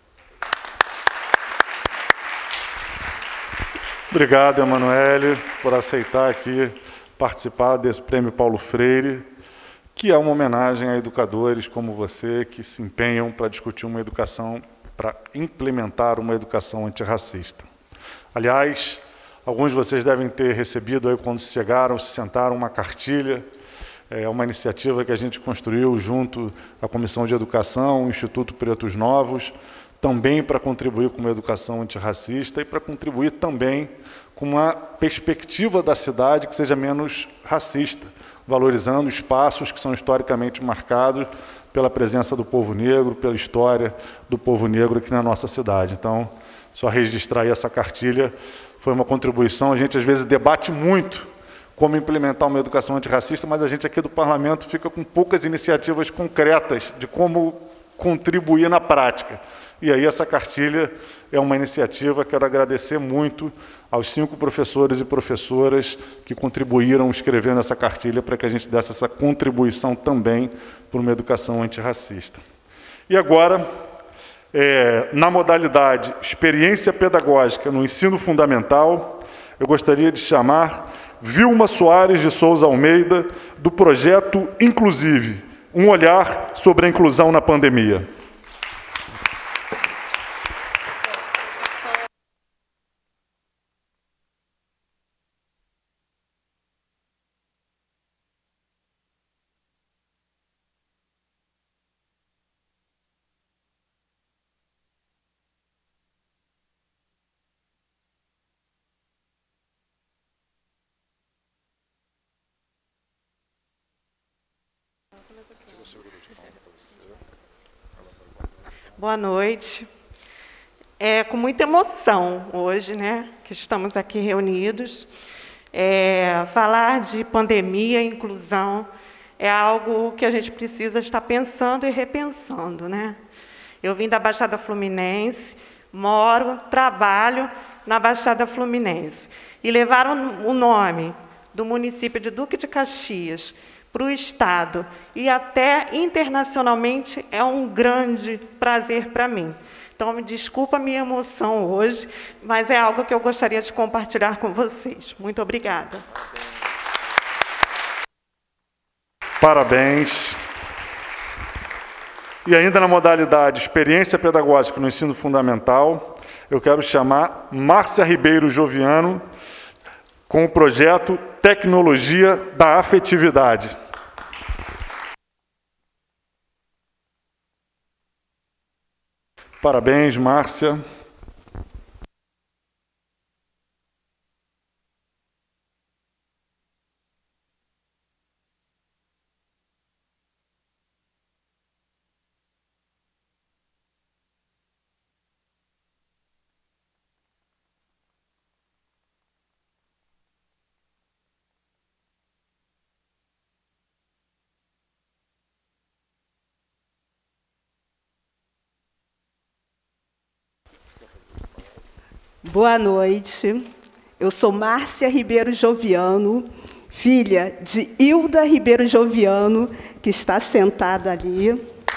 Obrigado, Emanuele, por aceitar aqui participar desse Prêmio Paulo Freire, que é uma homenagem a educadores como você, que se empenham para discutir uma educação, para implementar uma educação antirracista. Aliás, alguns de vocês devem ter recebido, aí, quando chegaram, se sentaram, uma cartilha, uma iniciativa que a gente construiu junto à Comissão de Educação, o Instituto Pretos Novos, também para contribuir com uma educação antirracista e para contribuir também com uma perspectiva da cidade que seja menos racista, valorizando espaços que são historicamente marcados pela presença do povo negro, pela história do povo negro aqui na nossa cidade. Então, só registrar aí essa cartilha. Foi uma contribuição. A gente, às vezes, debate muito como implementar uma educação antirracista, mas a gente aqui do Parlamento fica com poucas iniciativas concretas de como contribuir na prática. E aí essa cartilha é uma iniciativa. Quero agradecer muito aos 5 professores e professoras que contribuíram escrevendo essa cartilha para que a gente desse essa contribuição também para uma educação antirracista. E agora, na modalidade Experiência Pedagógica no Ensino Fundamental, eu gostaria de chamar Vilma Soares de Souza Almeida, do projeto Inclusive, um olhar sobre a inclusão na pandemia. Boa noite. É com muita emoção hoje, né, que estamos aqui reunidos. Falar de pandemia e inclusão é algo que a gente precisa estar pensando e repensando, né? Eu vim da Baixada Fluminense, moro, trabalho na Baixada Fluminense. E levar o nome do município de Duque de Caxias para o Estado e até internacionalmente é um grande prazer para mim. Então, me desculpa a minha emoção hoje, mas é algo que eu gostaria de compartilhar com vocês. Muito obrigada. Parabéns. E ainda na modalidade Experiência Pedagógica no Ensino Fundamental, eu quero chamar Márcia Ribeiro Joviano, com o projeto Tecnologia da Afetividade. Parabéns, Márcia. Boa noite, eu sou Márcia Ribeiro Joviano, filha de Hilda Ribeiro Joviano, que está sentada ali.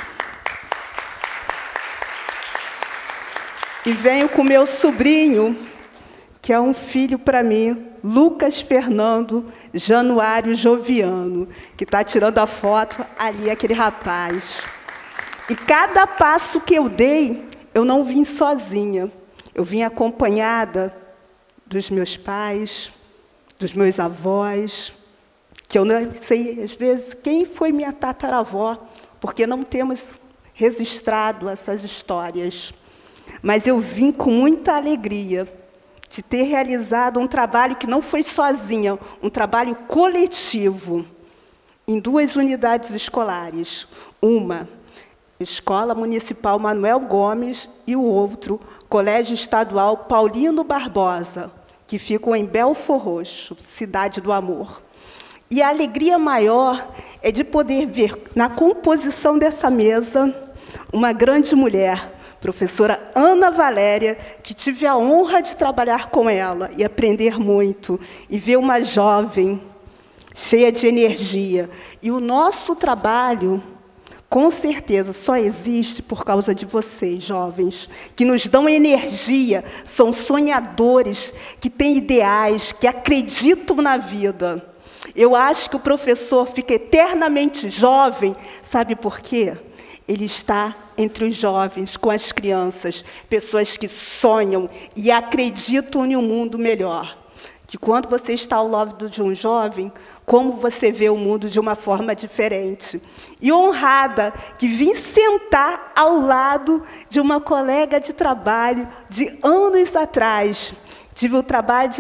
E venho com meu sobrinho, que é um filho para mim, Lucas Fernando Januário Joviano, que está tirando a foto ali, aquele rapaz. E cada passo que eu dei, eu não vim sozinha. Eu vim acompanhada dos meus pais, dos meus avós, que eu não sei, às vezes, quem foi minha tataravó, porque não temos registrado essas histórias. Mas eu vim com muita alegria de ter realizado um trabalho que não foi sozinha, um trabalho coletivo, em 2 unidades escolares. Uma, Escola Municipal Manuel Gomes, e o outro, Colégio Estadual Paulino Barbosa, que ficam em Belfor Roxo, Cidade do Amor. E a alegria maior é de poder ver, na composição dessa mesa, uma grande mulher, professora Ana Valéria, que tive a honra de trabalhar com ela e aprender muito, e ver uma jovem cheia de energia. E o nosso trabalho, com certeza, só existe por causa de vocês, jovens, que nos dão energia, são sonhadores, que têm ideais, que acreditam na vida. Eu acho que o professor fica eternamente jovem, sabe por quê? Ele está entre os jovens, com as crianças, pessoas que sonham e acreditam em um mundo melhor. Que quando você está ao lado de um jovem, como você vê o mundo de uma forma diferente. E honrada que vim sentar ao lado de uma colega de trabalho de anos atrás. Tive o trabalho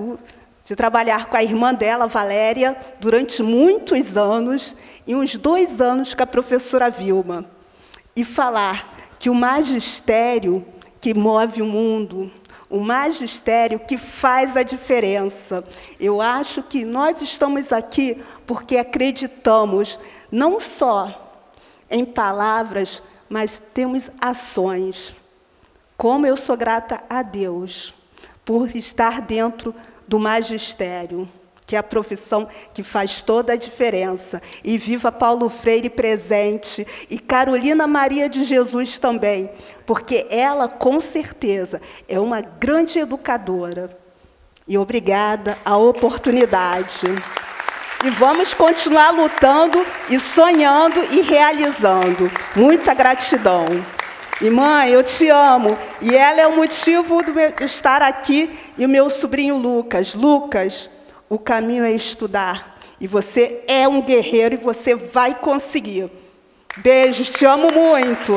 de trabalhar com a irmã dela, Valéria, durante muitos anos, e uns 2 anos com a professora Vilma. E falar que o magistério que move o mundo, o magistério que faz a diferença. Eu acho que nós estamos aqui porque acreditamos não só em palavras, mas temos ações. Como eu sou grata a Deus por estar dentro do magistério, que é a profissão que faz toda a diferença. E viva Paulo Freire presente, e Carolina Maria de Jesus também, porque ela, com certeza, é uma grande educadora. E obrigada a oportunidade. E vamos continuar lutando e sonhando e realizando. Muita gratidão. E, mãe, eu te amo. E ela é o motivo de estar aqui. E o meu sobrinho Lucas. Lucas, o caminho é estudar. E você é um guerreiro e você vai conseguir. Beijos, te amo muito.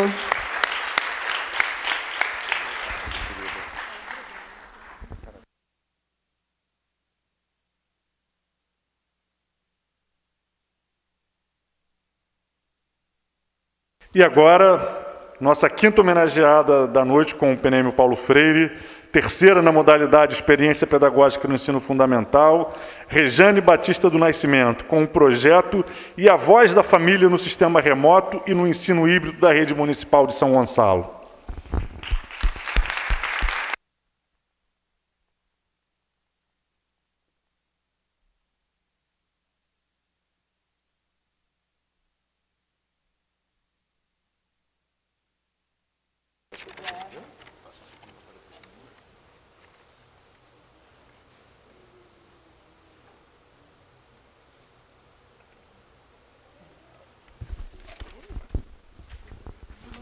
E agora, nossa 5ª homenageada da noite com o Prêmio Paulo Freire, 3ª na modalidade Experiência Pedagógica no Ensino Fundamental, Rejane Batista do Nascimento, com o projeto E a Voz da Família no Sistema Remoto e no Ensino Híbrido da Rede Municipal de São Gonçalo.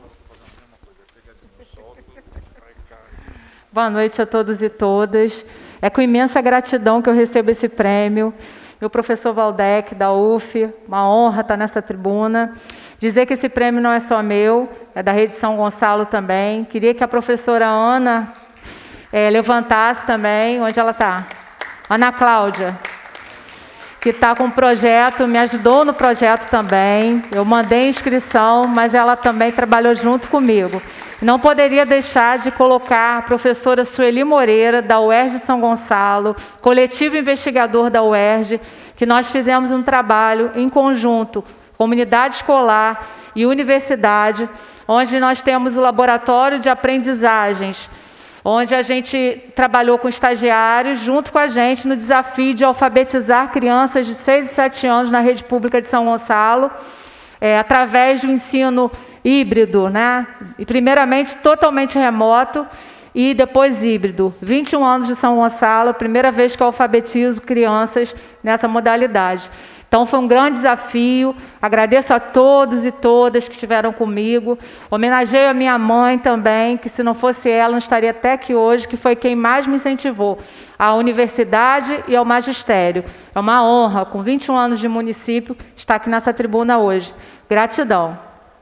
Boa noite a todos e todas. É com imensa gratidão que eu recebo esse prêmio. Meu professor Valdec, da UF, uma honra estar nessa tribuna. Dizer que esse prêmio não é só meu, é da Rede São Gonçalo também. Queria que a professora Ana levantasse também, onde ela está? Ana Cláudia, que está com um projeto, me ajudou no projeto também. Eu mandei inscrição, mas ela também trabalhou junto comigo. Não poderia deixar de colocar a professora Sueli Moreira, da UERJ de São Gonçalo, coletivo investigador da UERJ, que nós fizemos um trabalho em conjunto, comunidade escolar e universidade, onde nós temos o laboratório de aprendizagens, onde a gente trabalhou com estagiários junto com a gente no desafio de alfabetizar crianças de 6 e 7 anos na rede pública de São Gonçalo, através do ensino híbrido, né? E primeiramente totalmente remoto e depois híbrido. 21 anos de São Gonçalo, primeira vez que eu alfabetizo crianças nessa modalidade. Então foi um grande desafio, agradeço a todos e todas que estiveram comigo, homenageio a minha mãe também, que se não fosse ela não estaria até aqui hoje, que foi quem mais me incentivou à universidade e ao magistério. É uma honra, com 21 anos de município, estar aqui nessa tribuna hoje. Gratidão.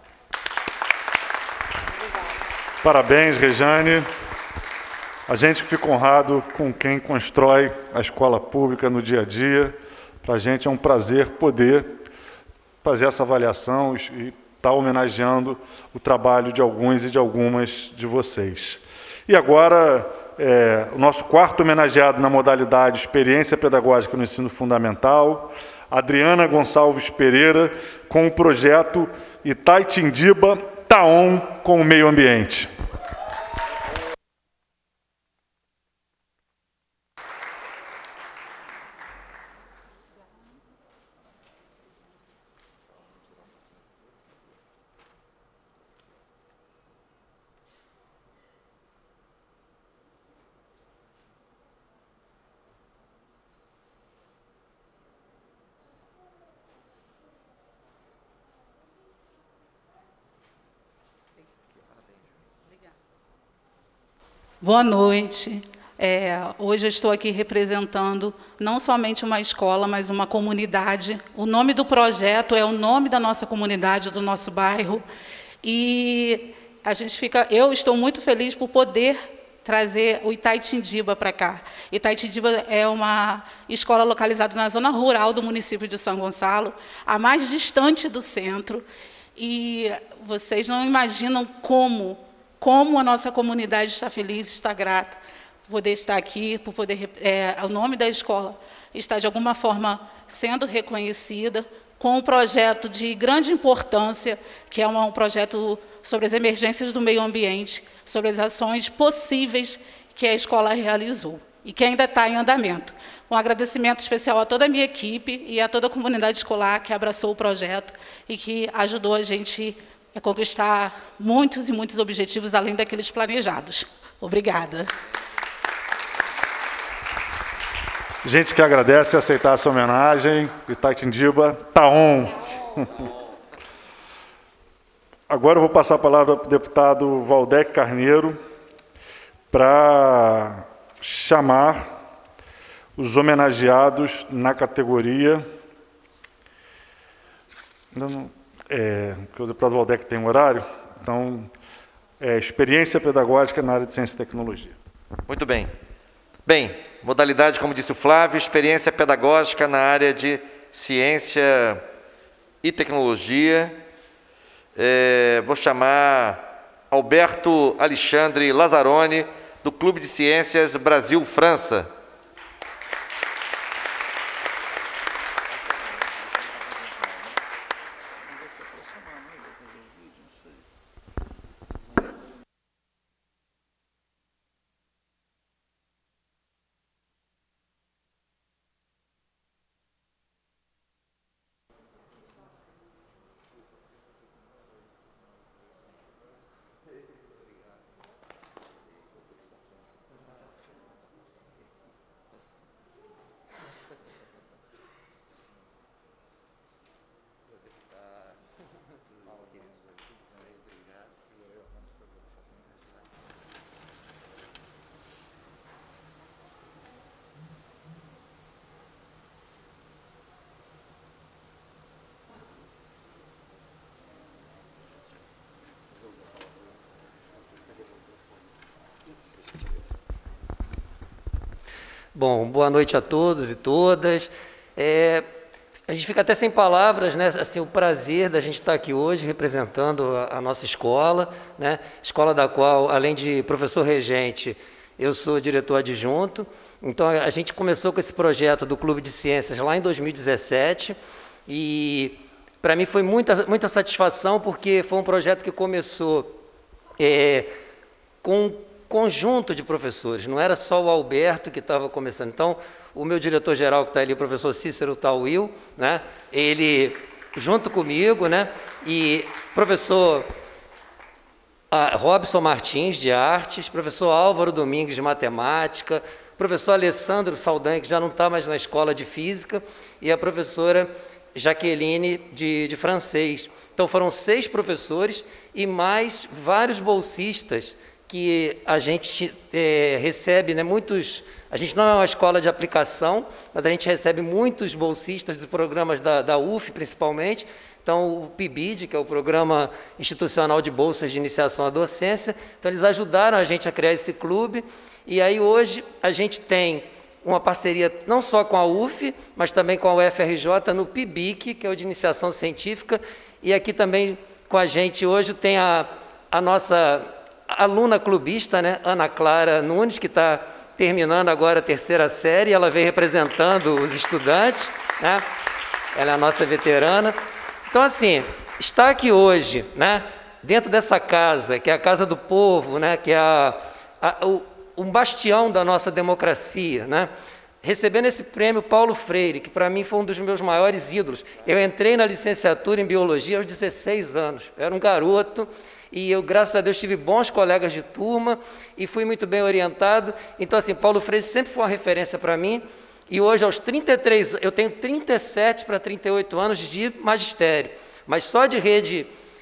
Parabéns, Rejane. A gente fica honrado com quem constrói a escola pública no dia a dia. Para a gente é um prazer poder fazer essa avaliação e estar homenageando o trabalho de alguns e de algumas de vocês. E agora, o nosso quarto homenageado na modalidade Experiência Pedagógica no Ensino Fundamental, Adriana Gonçalves Pereira, com o projeto Itaitindiba Taon com o Meio Ambiente. Boa noite. Hoje eu estou aqui representando não somente uma escola, mas uma comunidade. O nome do projeto é o nome da nossa comunidade, do nosso bairro. E eu estou muito feliz por poder trazer o Itaitindiba para cá. Itaitindiba é uma escola localizada na zona rural do município de São Gonçalo, a mais distante do centro. E vocês não imaginam como a nossa comunidade está feliz, está grata por poder estar aqui, por poder o nome da escola está de alguma forma sendo reconhecida com um projeto de grande importância, que é um projeto sobre as emergências do meio ambiente, sobre as ações possíveis que a escola realizou e que ainda está em andamento. Um agradecimento especial a toda a minha equipe e a toda a comunidade escolar que abraçou o projeto e que ajudou a gente a conquistar muitos e muitos objetivos, além daqueles planejados. Obrigada. Gente que agradece aceitar essa homenagem, Itaitindiba Taon. Agora eu vou passar a palavra para o deputado Valdec Carneiro para chamar os homenageados na categoria... porque o deputado Valdec tem um horário, então, experiência pedagógica na área de ciência e tecnologia. Muito bem. Bem, modalidade, como disse o Flávio, experiência pedagógica na área de ciência e tecnologia. Vou chamar Alberto Alexandre Lazzaroni, do Clube de Ciências Brasil-França. Bom, boa noite a todos e todas. A gente fica até sem palavras, né? Assim, o prazer da gente estar aqui hoje representando a nossa escola, né? Escola da qual, além de professor regente, eu sou diretor adjunto. Então, a gente começou com esse projeto do Clube de Ciências lá em 2017 e, para mim, foi muita satisfação, porque foi um projeto que começou com um conjunto de professores, não era só o Alberto que estava começando. Então, o meu diretor-geral que está ali, o professor Cícero Tauil, né? Ele, junto comigo, né? E professor Robson Martins, de Artes, professor Álvaro Domingues, de Matemática, professor Alessandro Saldanha, que já não está mais na Escola de Física, e a professora Jaqueline, de Francês. Então, foram 6 professores e mais vários bolsistas que a gente recebe, né, muitos. A gente não é uma escola de aplicação, mas a gente recebe muitos bolsistas dos programas da UF, principalmente. Então, o PIBID, que é o Programa Institucional de Bolsas de Iniciação à Docência, então eles ajudaram a gente a criar esse clube. E aí, hoje, a gente tem uma parceria não só com a UF, mas também com a UFRJ no PIBIC, que é o de Iniciação Científica. E aqui também com a gente hoje tem a nossa aluna clubista, né, Ana Clara Nunes, que está terminando agora a 3ª série, ela vem representando os estudantes, né? Ela é a nossa veterana. Então, assim, estar aqui hoje, né, dentro dessa casa, que é a Casa do Povo, né, que é um bastião da nossa democracia, né, recebendo esse prêmio Paulo Freire, que para mim foi um dos meus maiores ídolos. Eu entrei na licenciatura em Biologia aos 16 anos, eu era um garoto, e eu, graças a Deus, tive bons colegas de turma e fui muito bem orientado. Então, assim, Paulo Freire sempre foi uma referência para mim. E hoje, aos 33, eu tenho 37 para 38 anos de magistério. Mas só de rede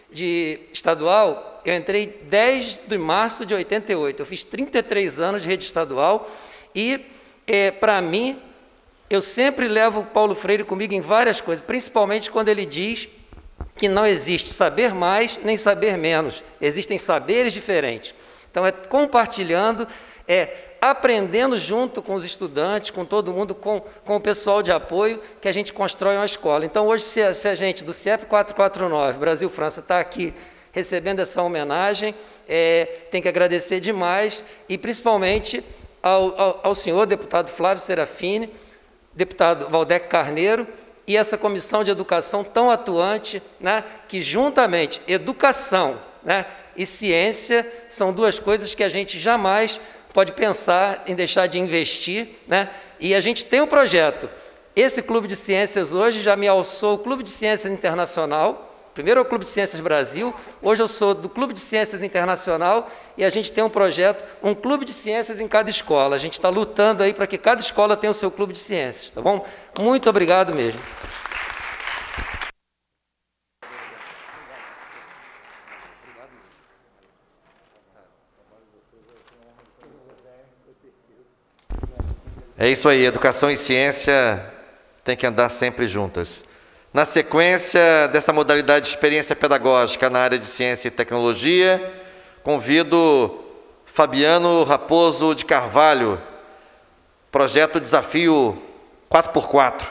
estadual, eu entrei 10 de março de 88. Eu fiz 33 anos de rede estadual e, para mim, eu sempre levo o Paulo Freire comigo em várias coisas, principalmente quando ele diz que não existe saber mais nem saber menos, existem saberes diferentes. Então, é compartilhando, aprendendo junto com os estudantes, com todo mundo, com o pessoal de apoio, que a gente constrói uma escola. Então, hoje, se a gente do CIEP 449, Brasil-França, está aqui recebendo essa homenagem, tem que agradecer demais, e principalmente ao senhor deputado Flávio Serafini, deputado Valdec Carneiro, e essa comissão de educação tão atuante, né, que juntamente educação, né, e ciência são duas coisas que a gente jamais pode pensar em deixar de investir, né? E a gente tem um projeto. Esse Clube de Ciências hoje já me alçou o Clube de Ciências Internacional. Primeiro é o Clube de Ciências Brasil, hoje eu sou do Clube de Ciências Internacional e a gente tem um projeto, um Clube de Ciências em cada escola. A gente está lutando aí para que cada escola tenha o seu Clube de Ciências, tá bom? Muito obrigado mesmo. É isso aí, educação e ciência tem que andar sempre juntas. Na sequência dessa modalidade de experiência pedagógica na área de ciência e tecnologia, convido Fabiano Raposo de Carvalho, projeto Desafio 4x4.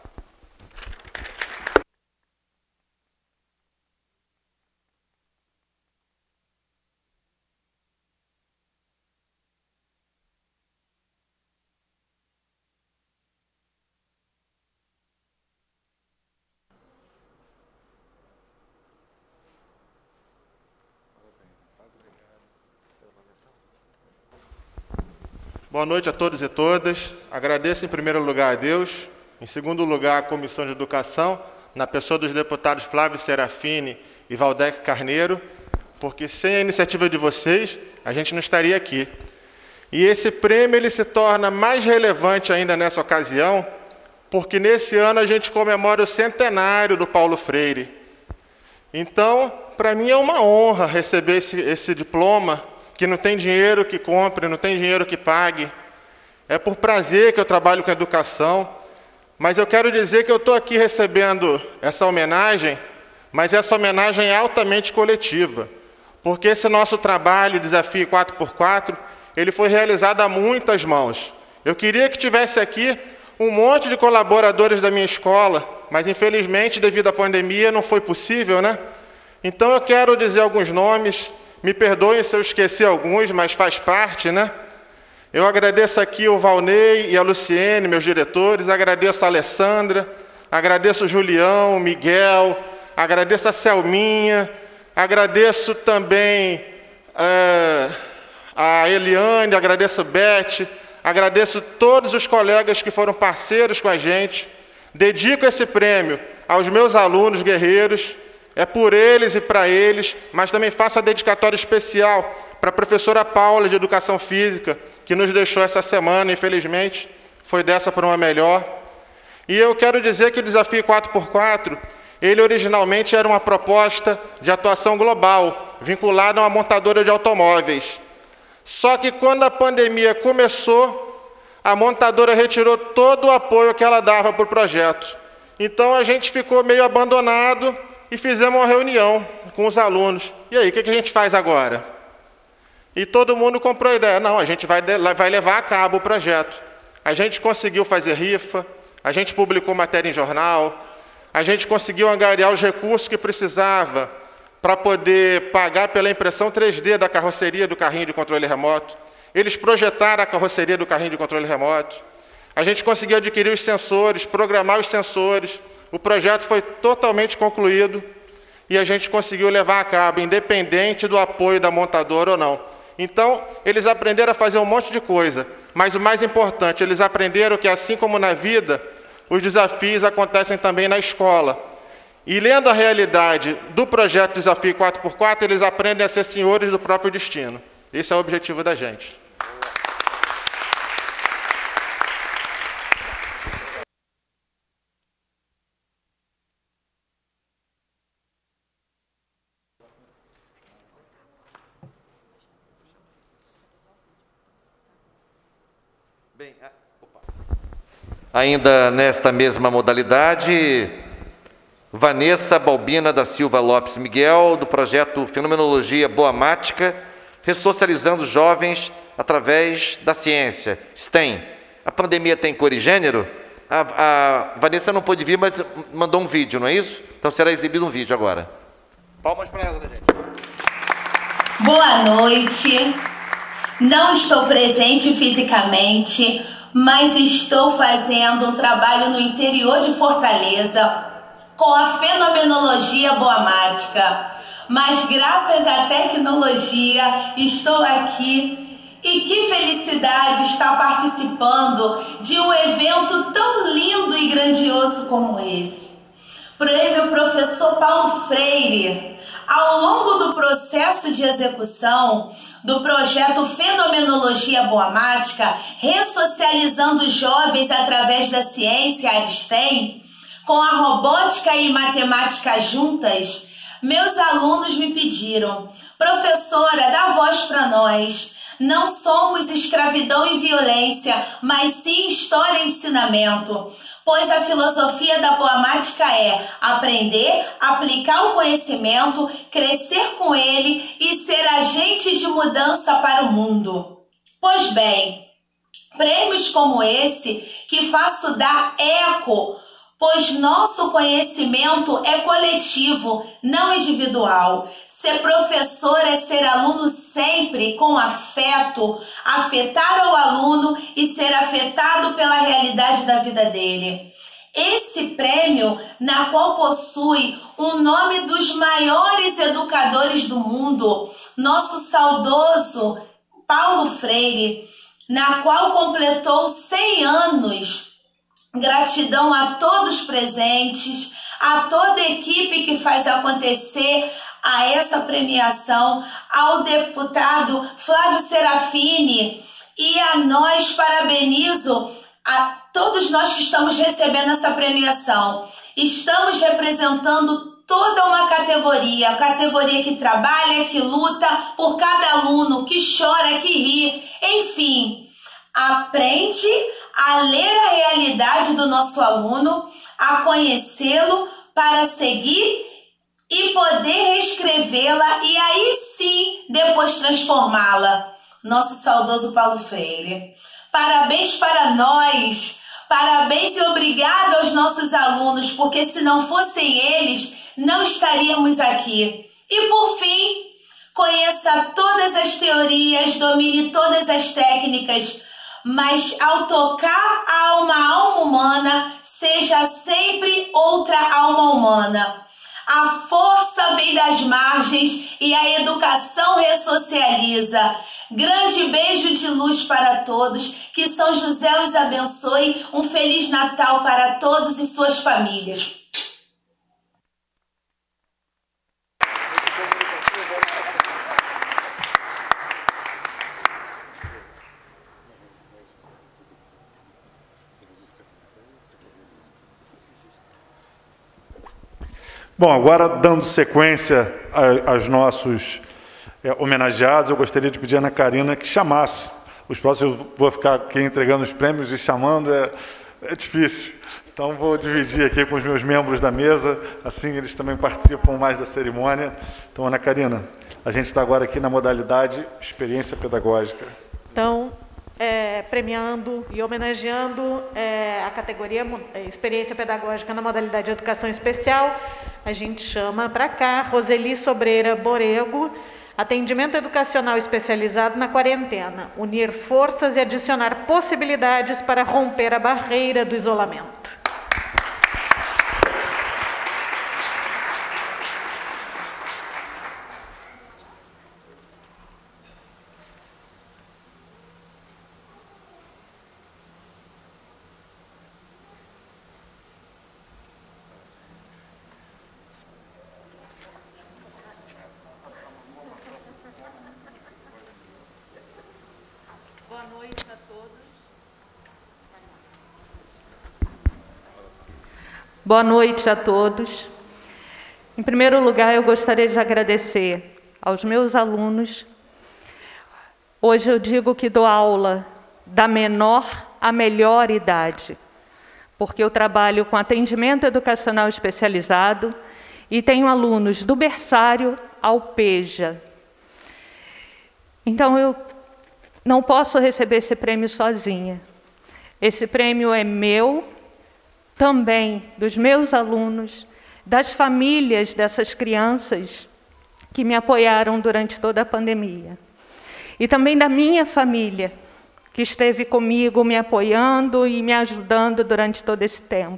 Boa noite a todos e todas. Agradeço em primeiro lugar a Deus, em segundo lugar a Comissão de Educação, na pessoa dos deputados Flávio Serafini e Valdec Carneiro, porque sem a iniciativa de vocês, a gente não estaria aqui. E esse prêmio ele se torna mais relevante ainda nessa ocasião, porque nesse ano a gente comemora o centenário do Paulo Freire. Então, para mim é uma honra receber esse diploma, que não tem dinheiro que compre, não tem dinheiro que pague. É por prazer que eu trabalho com educação, mas eu quero dizer que eu estou aqui recebendo essa homenagem, mas essa homenagem é altamente coletiva, porque esse nosso trabalho, Desafio 4x4, ele foi realizado a muitas mãos. Eu queria que tivesse aqui um monte de colaboradores da minha escola, mas infelizmente, devido à pandemia, não foi possível, né? Então eu quero dizer alguns nomes, me perdoem se eu esqueci alguns, mas faz parte, né? Eu agradeço aqui o Valnei e a Luciene, meus diretores, agradeço a Alessandra, agradeço o Julião, o Miguel, agradeço a Selminha, agradeço também a Eliane, agradeço a Beth, agradeço todos os colegas que foram parceiros com a gente. Dedico esse prêmio aos meus alunos guerreiros, é por eles e para eles, mas também faço a dedicatória especial para a professora Paula, de Educação Física, que nos deixou essa semana, infelizmente, foi dessa para uma melhor. E eu quero dizer que o Desafio 4x4, ele originalmente era uma proposta de atuação global, vinculada a uma montadora de automóveis. Só que quando a pandemia começou, a montadora retirou todo o apoio que ela dava para o projeto. Então a gente ficou meio abandonado e fizemos uma reunião com os alunos. E aí, o que a gente faz agora? E todo mundo comprou a ideia. Não, a gente vai levar a cabo o projeto. A gente conseguiu fazer rifa, a gente publicou matéria em jornal, a gente conseguiu angariar os recursos que precisava para poder pagar pela impressão 3D da carroceria do carrinho de controle remoto. Eles projetaram a carroceria do carrinho de controle remoto. A gente conseguiu adquirir os sensores, programar os sensores. O projeto foi totalmente concluído e a gente conseguiu levar a cabo, independente do apoio da montadora ou não. Então, eles aprenderam a fazer um monte de coisa, mas o mais importante, eles aprenderam que, assim como na vida, os desafios acontecem também na escola. E lendo a realidade do projeto Desafio 4x4, eles aprendem a ser senhores do próprio destino. Esse é o objetivo da gente. Ainda nesta mesma modalidade, Vanessa Balbina da Silva Lopes Miguel, do projeto Fenomenologia Boamática, ressocializando jovens através da ciência, STEM. A pandemia tem cor e gênero? A Vanessa não pôde vir, mas mandou um vídeo, não é isso? Então será exibido um vídeo agora. Palmas para ela, né, gente? Boa noite. Não estou presente fisicamente, mas estou fazendo um trabalho no interior de Fortaleza com a Fenomenologia Boamática. Mas graças à tecnologia estou aqui e que felicidade estar participando de um evento tão lindo e grandioso como esse. Prêmio Professor Paulo Freire. Ao longo do processo de execução do projeto Fenomenologia Boamática, ressocializando jovens através da ciência, a STEM, com a robótica e matemática juntas, meus alunos me pediram: professora, dá voz para nós. Não somos escravidão e violência, mas sim história e ensinamento. Pois a filosofia da boamática é aprender, aplicar o conhecimento, crescer com ele e ser agente de mudança para o mundo. Pois bem, prêmios como esse que faço dar eco, pois nosso conhecimento é coletivo, não individual. Ser professor é ser aluno sempre com afeto, afetar o aluno e ser afetado pela realidade da vida dele. Esse prêmio, na qual possui o nome dos maiores educadores do mundo, nosso saudoso Paulo Freire, na qual completou 100 anos. Gratidão a todos presentes, a toda a equipe que faz acontecer a essa premiação, ao deputado Flávio Serafini, e a nós parabenizo a todos nós que estamos recebendo essa premiação. Estamos representando toda uma categoria, a categoria que trabalha, que luta por cada aluno, que chora, que ri, enfim, aprende a ler a realidade do nosso aluno, a conhecê-lo para seguir e poder reescrevê-la e aí sim depois transformá-la. Nosso saudoso Paulo Freire. Parabéns para nós. Parabéns e obrigado aos nossos alunos, porque se não fossem eles, não estaríamos aqui. E por fim, conheça todas as teorias, domine todas as técnicas, mas ao tocar a alma humana, seja sempre outra alma humana. A força vem das margens e a educação ressocializa. Grande beijo de luz para todos, que São José os abençoe. Um Feliz Natal para todos e suas famílias. Bom, agora dando sequência aos nossos homenageados, eu gostaria de pedir a Ana Karina que chamasse os próximos. Eu vou ficar aqui entregando os prêmios e chamando, é difícil. Então vou dividir aqui com os meus membros da mesa, assim eles também participam mais da cerimônia. Então, Ana Karina, a gente está agora aqui na modalidade experiência pedagógica. Então, premiando e homenageando a categoria Experiência Pedagógica na modalidade de Educação Especial, a gente chama para cá Roseli Sobreira Borrego, Atendimento Educacional Especializado na Quarentena, unir forças e adicionar possibilidades para romper a barreira do isolamento. Boa noite a todos. Em primeiro lugar, eu gostaria de agradecer aos meus alunos. Hoje eu digo que dou aula da menor à melhor idade, porque eu trabalho com atendimento educacional especializado e tenho alunos do berçário ao PEJA. Então, eu não posso receber esse prêmio sozinha. Esse prêmio é meu, também dos meus alunos, das famílias dessas crianças que me apoiaram durante toda a pandemia. E também da minha família, que esteve comigo me apoiando e me ajudando durante todo esse tempo.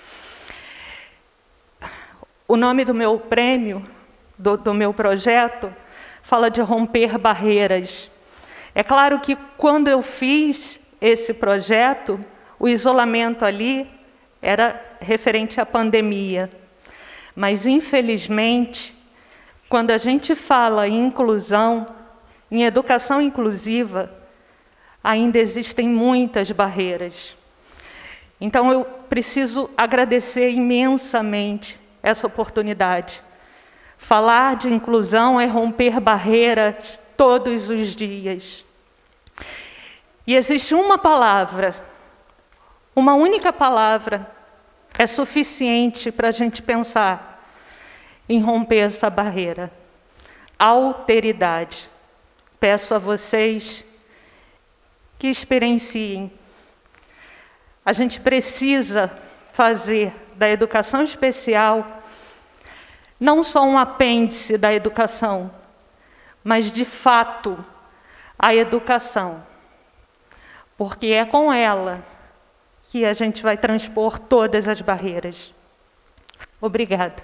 O nome do meu prêmio, do meu projeto, fala de romper barreiras. É claro que quando eu fiz esse projeto, o isolamento ali era referente à pandemia. Mas, infelizmente, quando a gente fala em inclusão, em educação inclusiva, ainda existem muitas barreiras. Então, eu preciso agradecer imensamente essa oportunidade. Falar de inclusão é romper barreiras todos os dias. E existe uma palavra, uma única palavra, é suficiente para a gente pensar em romper essa barreira. Alteridade. Peço a vocês que experienciem. A gente precisa fazer da educação especial não só um apêndice da educação, mas, de fato, a educação. Porque é com ela que a gente vai transpor todas as barreiras. Obrigada.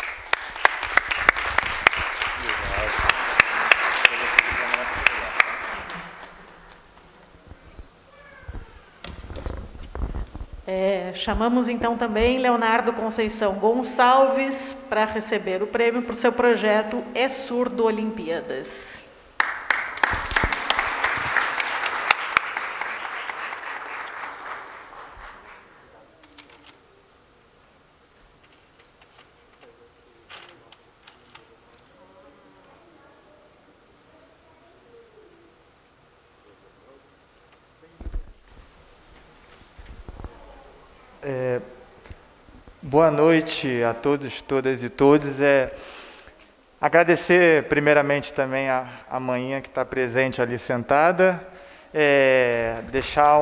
Chamamos então também Leonardo Conceição Gonçalves para receber o prêmio por seu projeto É Surdo Olimpíadas. Boa noite a todos, todas e todos. Agradecer primeiramente também a manhã que está presente ali sentada deixar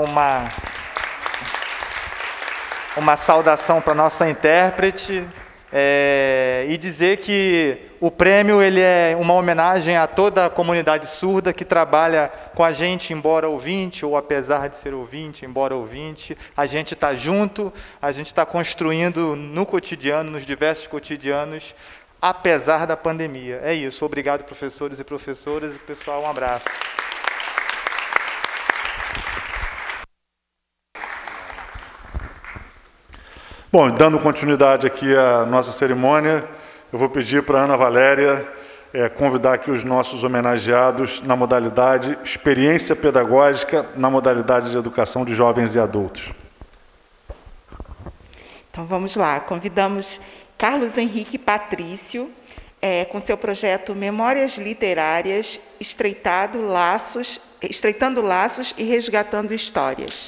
uma saudação para a nossa intérprete e dizer que o prêmio ele é uma homenagem a toda a comunidade surda que trabalha com a gente, embora ouvinte, ou apesar de ser ouvinte, embora ouvinte. A gente está junto, a gente está construindo no cotidiano, nos diversos cotidianos, apesar da pandemia. É isso. Obrigado, professores e professoras. E, pessoal, um abraço. Bom, dando continuidade aqui à nossa cerimônia, eu vou pedir para a Ana Valéria convidar aqui os nossos homenageados na modalidade Experiência Pedagógica na modalidade de Educação de Jovens e Adultos. Então, vamos lá. Convidamos Carlos Henrique Patrício, com seu projeto Memórias Literárias, estreitando laços e resgatando histórias.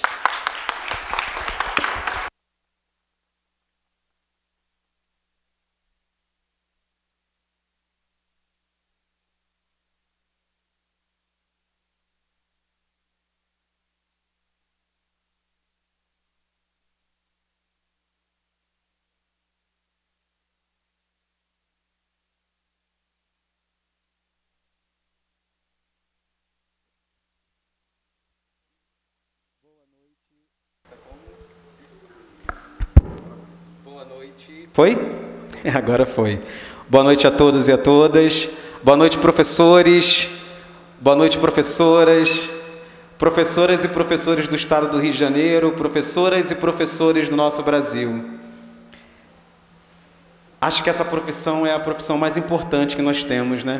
Foi? Agora foi. Boa noite a todos e a todas. Boa noite, professores. Boa noite, professoras. Professoras e professores do Estado do Rio de Janeiro. Professoras e professores do nosso Brasil. Acho que essa profissão é a profissão mais importante que nós temos, né?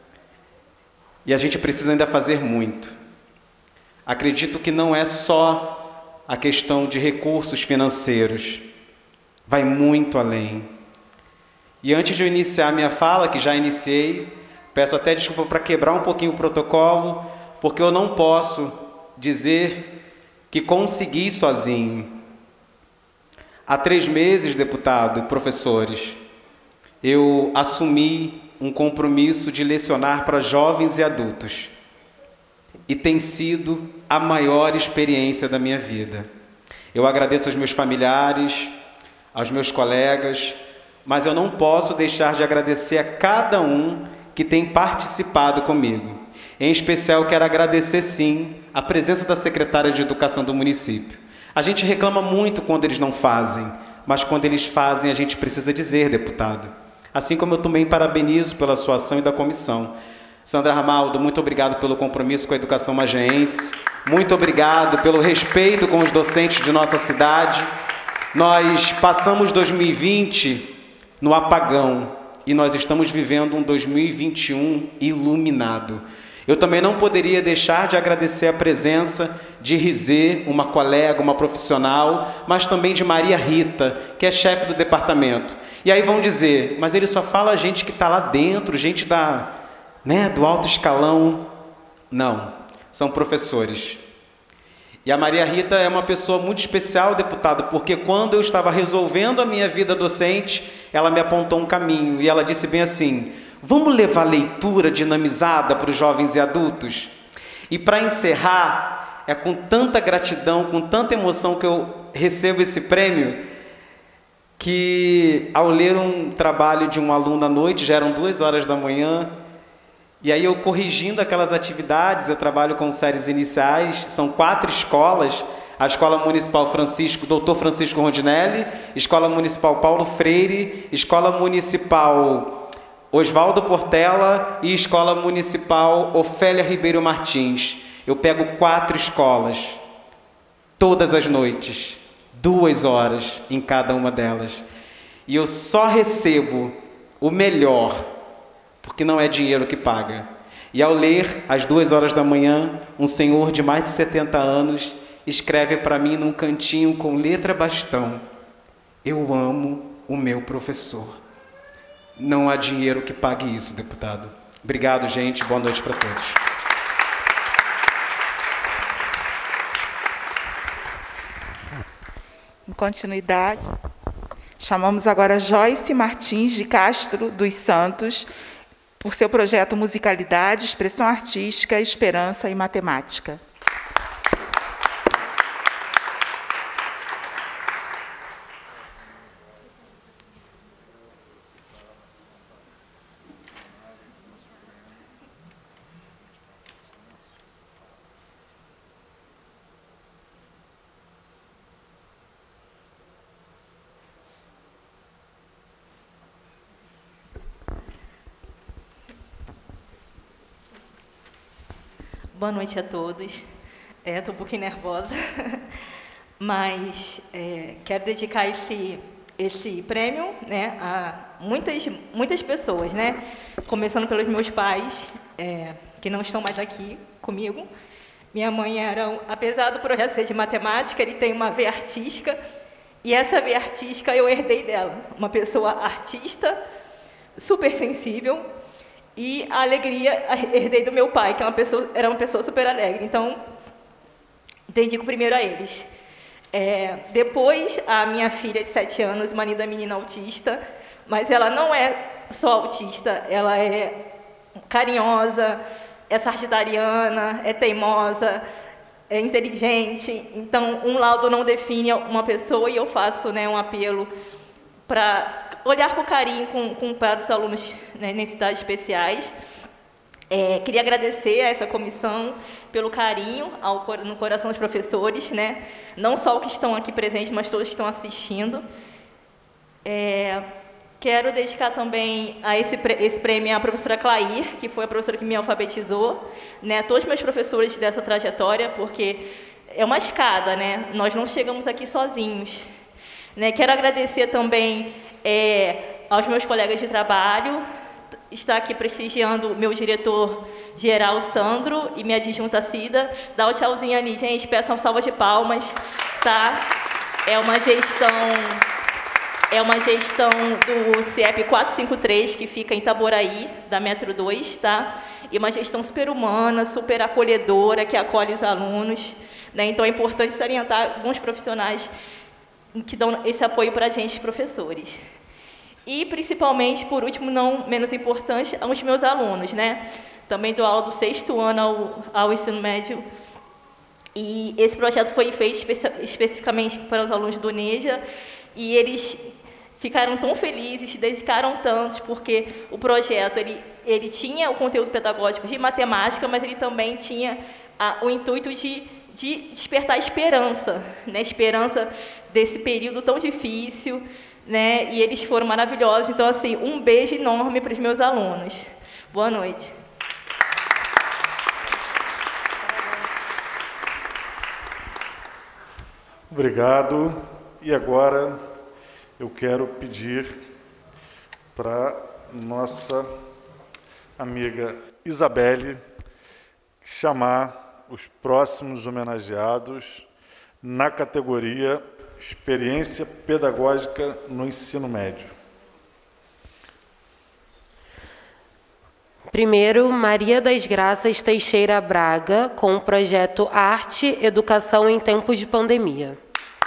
E a gente precisa ainda fazer muito. Acredito que não é só a questão de recursos financeiros. Vai muito além. E antes de eu iniciar minha fala, que já iniciei, peço até desculpa para quebrar um pouquinho o protocolo, porque eu não posso dizer que consegui sozinho. Há 3 meses, deputado e professores, eu assumi um compromisso de lecionar para jovens e adultos. E tem sido a maior experiência da minha vida. Eu agradeço aos meus familiares, aos meus colegas, mas eu não posso deixar de agradecer a cada um que tem participado comigo. Em especial, quero agradecer, sim, a presença da secretária de Educação do município. A gente reclama muito quando eles não fazem, mas quando eles fazem, a gente precisa dizer, deputado. Assim como eu também parabenizo pela sua ação e da comissão. Sandra Ramaldo, muito obrigado pelo compromisso com a educação mageense. Muito obrigado pelo respeito com os docentes de nossa cidade. Nós passamos 2020 no apagão e nós estamos vivendo um 2021 iluminado. Eu também não poderia deixar de agradecer a presença de Rizê, uma colega, uma profissional, mas também de Maria Rita, que é chefe do departamento. E aí vão dizer, mas ele só fala a gente que está lá dentro, gente do alto escalão. Não, são professores. E a Maria Rita é uma pessoa muito especial, deputado, porque quando eu estava resolvendo a minha vida docente, ela me apontou um caminho e ela disse bem assim, vamos levar leitura dinamizada para os jovens e adultos? E para encerrar, é com tanta gratidão, com tanta emoção que eu recebo esse prêmio, que ao ler um trabalho de um aluno à noite, já eram 2 horas da manhã, e aí eu corrigindo aquelas atividades, eu trabalho com séries iniciais, são 4 escolas, a Escola Municipal Dr. Francisco Rondinelli, Escola Municipal Paulo Freire, Escola Municipal Oswaldo Portela e Escola Municipal Ofélia Ribeiro Martins. Eu pego 4 escolas, todas as noites, 2 horas em cada uma delas. E eu só recebo o melhor, porque não é dinheiro que paga. E ao ler, às 2 horas da manhã, um senhor de mais de 70 anos escreve para mim num cantinho com letra bastão, eu amo o meu professor. Não há dinheiro que pague isso, deputado. Obrigado, gente. Boa noite para todos. Em continuidade, chamamos agora Joyce Martins de Castro dos Santos, por seu projeto Musicalidade, Expressão Artística, Esperança e Matemática. Boa noite a todos. Estou um pouquinho nervosa, mas quero dedicar esse prêmio, né, a muitas pessoas, né? Começando pelos meus pais, que não estão mais aqui comigo. Minha mãe apesar do projeto ser de matemática, ele tem uma veia artística, e essa veia artística eu herdei dela. Uma pessoa artista, super sensível, e a alegria herdei do meu pai, que era uma pessoa super alegre. Então, dedico primeiro a eles. Depois, a minha filha de 7 anos, uma linda menina autista, mas ela não é só autista, ela é carinhosa, é sagitariana, é teimosa, é inteligente. Então, um laudo não define uma pessoa, e eu faço, né, um apelo para olhar com carinho para os alunos, né, necessidades especiais. Queria agradecer a essa comissão pelo carinho no coração dos professores, né? Não só os que estão aqui presentes, mas todos que estão assistindo. Quero dedicar também a esse prêmio à professora Clair, que foi a professora que me alfabetizou, né? Todos os meus professores dessa trajetória, porque é uma escada, né? Nós não chegamos aqui sozinhos, né? Quero agradecer também aos meus colegas de trabalho. Está aqui prestigiando o meu diretor-geral, Sandro, e minha adjunta Cida. Dá o tchauzinho ali, gente. Peço uma salva de palmas, tá? É uma gestão do CIEP 453, que fica em Itaboraí, da Metro 2, tá? E uma gestão super humana, super acolhedora, que acolhe os alunos, né? Então, é importante salientar alguns profissionais que dão esse apoio para a gente, professores. E, principalmente, por último, não menos importante, aos meus alunos, né? Também dou aula do 6º ano ao ensino médio. E esse projeto foi feito especificamente para os alunos do NEJA, e eles ficaram tão felizes, se dedicaram tanto, porque o projeto ele tinha o conteúdo pedagógico de matemática, mas ele também tinha o intuito de despertar esperança, né? Esperança desse período tão difícil, né? E eles foram maravilhosos. Então, assim, um beijo enorme para os meus alunos. Boa noite. Obrigado. E agora eu quero pedir para nossa amiga Isabelle chamar os próximos homenageados na categoria Experiência Pedagógica no Ensino Médio. Primeiro, Maria das Graças Teixeira Braga, com o projeto Arte, Educação em Tempos de Pandemia.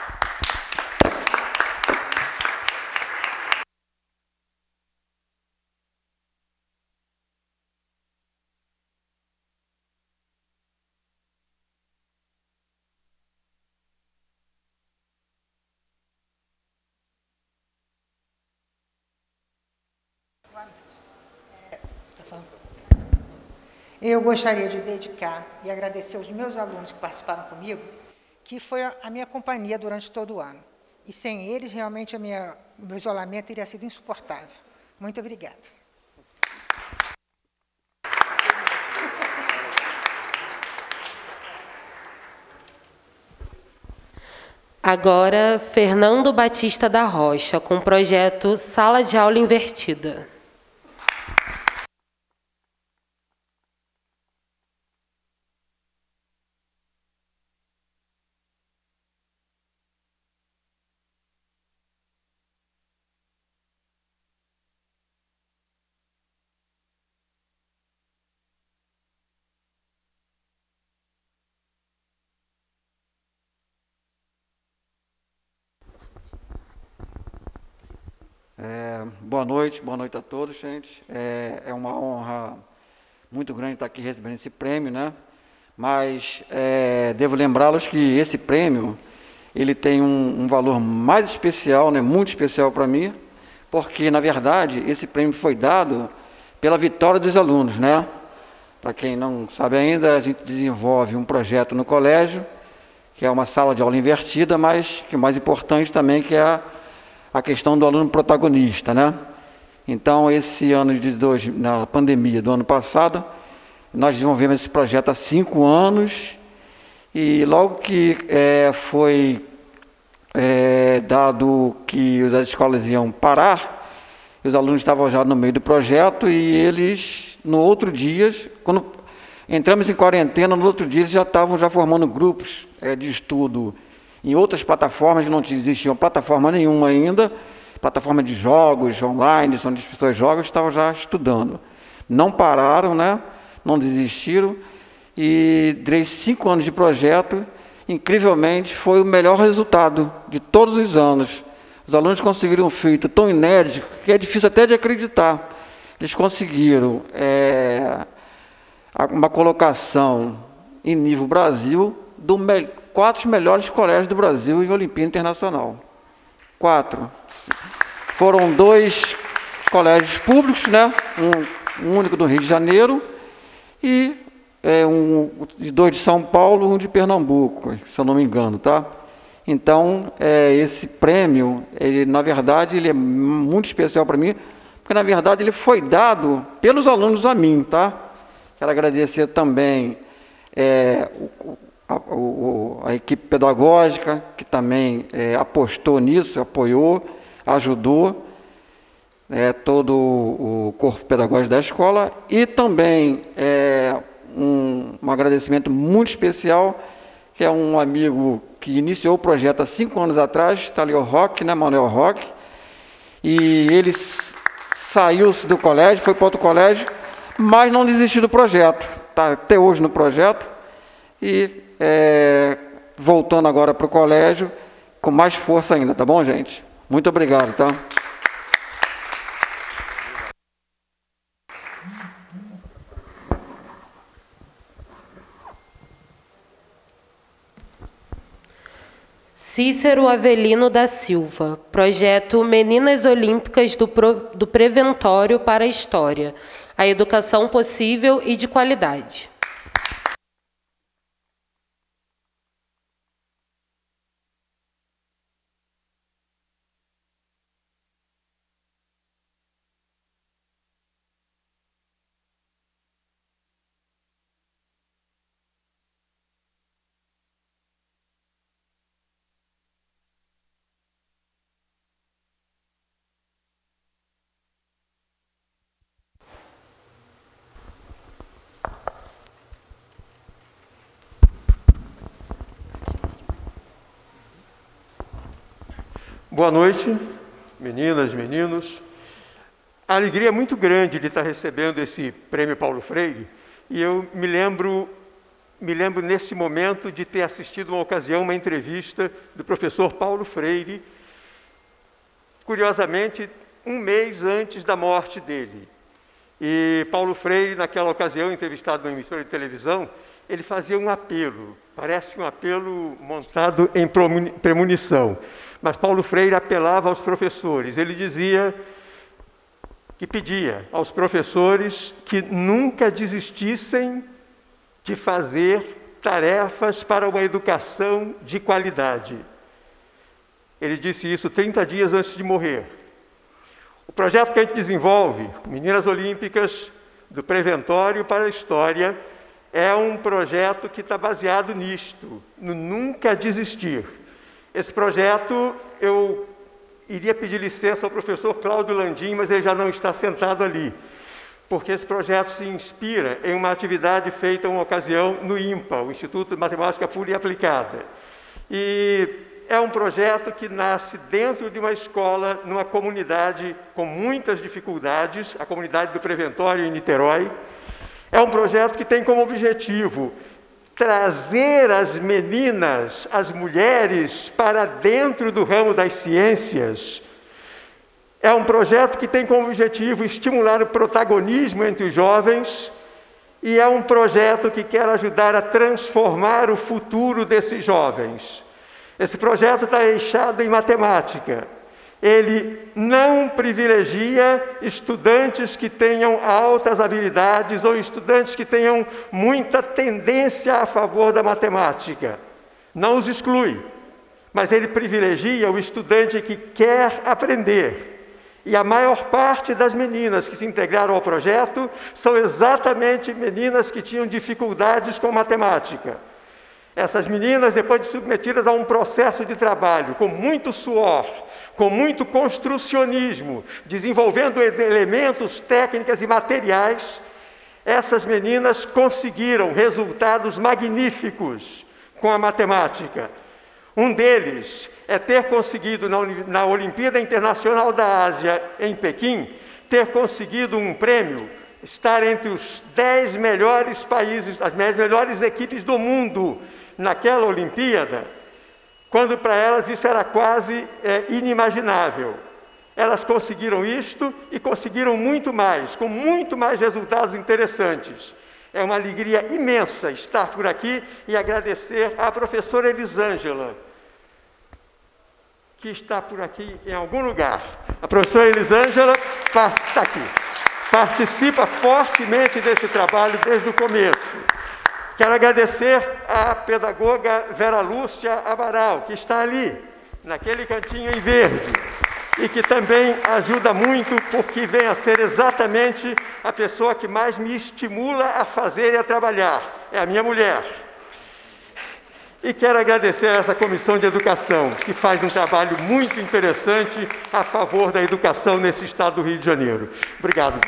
Eu gostaria de dedicar e agradecer aos meus alunos que participaram comigo, que foi a minha companhia durante todo o ano. E sem eles, realmente, o meu isolamento teria sido insuportável. Muito obrigada. Agora, Fernando Batista da Rocha, com o projeto Sala de Aula Invertida. Boa noite a todos, gente. É uma honra muito grande estar aqui recebendo esse prêmio, né? Mas devo lembrá-los que esse prêmio ele tem um valor mais especial, né? Muito especial para mim, porque na verdade esse prêmio foi dado pela vitória dos alunos, né? Para quem não sabe ainda, a gente desenvolve um projeto no colégio que é uma sala de aula invertida, mas que o mais importante também que é a questão do aluno protagonista, né? Então, esse ano na pandemia do ano passado, Nós desenvolvemos esse projeto há 5 anos e logo que foi dado que as escolas iam parar, os alunos estavam já no meio do projeto e eles, no outro dia, quando entramos em quarentena, no outro dia eles já estavam formando grupos de estudo em outras plataformas, que não existiam plataforma nenhuma ainda, plataforma de jogos online, onde as pessoas jogam, estavam já estudando. Não pararam, né? Não desistiram, e durante 5 anos de projeto, incrivelmente, foi o melhor resultado de todos os anos. Os alunos conseguiram um feito tão inédito que é difícil até de acreditar. Eles conseguiram uma colocação em nível Brasil dos 4 melhores colégios do Brasil em Olimpíada Internacional. 4. Foram 2 colégios públicos, né? Um único do Rio de Janeiro e 2 de São Paulo, 1 de Pernambuco, se eu não me engano, tá? Então, esse prêmio, na verdade, ele é muito especial para mim, porque, na verdade, ele foi dado pelos alunos a mim, tá? Quero agradecer também a equipe pedagógica, que também apostou nisso, apoiou, ajudou, todo o corpo pedagógico da escola, e também um agradecimento muito especial, que é um amigo que iniciou o projeto há 5 anos atrás, está ali o Roque, né, Manuel Roque, e ele saiu do colégio, foi para outro colégio, mas não desistiu do projeto, está até hoje no projeto, e voltando agora para o colégio, com mais força ainda, tá bom, gente? Muito obrigado, tá? Cícero Avelino da Silva, projeto Meninas Olímpicas do Preventório para a História, a educação possível e de qualidade. Boa noite, meninas, meninos. A alegria é muito grande de estar recebendo esse Prêmio Paulo Freire, e eu me lembro nesse momento de ter assistido uma ocasião, uma entrevista do professor Paulo Freire, curiosamente, 1 mês antes da morte dele. E Paulo Freire, naquela ocasião, entrevistado numa emissora de televisão, ele fazia um apelo, parece um apelo montado em premonição. Mas Paulo Freire apelava aos professores. Ele dizia que pedia aos professores que nunca desistissem de fazer tarefas para uma educação de qualidade. Ele disse isso 30 dias antes de morrer. O projeto que a gente desenvolve, Meninas Olímpicas do Preventório para a História, é um projeto que está baseado nisto, no nunca desistir. Esse projeto, eu iria pedir licença ao professor Cláudio Landim, mas ele já não está sentado ali, porque esse projeto se inspira em uma atividade feita uma ocasião no IMPA, o Instituto de Matemática Pura e Aplicada. E é um projeto que nasce dentro de uma escola, numa comunidade com muitas dificuldades, a comunidade do Preventório em Niterói. É um projeto que tem como objetivo trazer as meninas, as mulheres, para dentro do ramo das ciências. É um projeto que tem como objetivo estimular o protagonismo entre os jovens, e é um projeto que quer ajudar a transformar o futuro desses jovens. Esse projeto está eixado em matemática. Ele não privilegia estudantes que tenham altas habilidades ou estudantes que tenham muita tendência a favor da matemática. Não os exclui, mas ele privilegia o estudante que quer aprender E a maior parte das meninas que se integraram ao projeto são exatamente meninas que tinham dificuldades com matemática. Essas meninas, depois de submetidas a um processo de trabalho com muito suor, com muito construcionismo, desenvolvendo elementos, técnicas e materiais, essas meninas conseguiram resultados magníficos com a matemática. Um deles é ter conseguido, na Olimpíada Internacional da Ásia, em Pequim, ter conseguido um prêmio, estar entre os 10 melhores países, as 10 melhores equipes do mundo naquela Olimpíada, quando para elas isso era quase inimaginável. Elas conseguiram isto e conseguiram muito mais, com muito mais resultados interessantes. É uma alegria imensa estar por aqui e agradecer à professora Elisângela, que está por aqui em algum lugar. A professora Elisângela está aqui. Participa fortemente desse trabalho desde o começo. Quero agradecer à pedagoga Vera Lúcia Amaral, que está ali, naquele cantinho em verde, e que também ajuda muito, porque vem a ser exatamente a pessoa que mais me estimula a fazer e a trabalhar. É a minha mulher. E quero agradecer a essa Comissão de Educação, que faz um trabalho muito interessante a favor da educação nesse estado do Rio de Janeiro. Obrigado.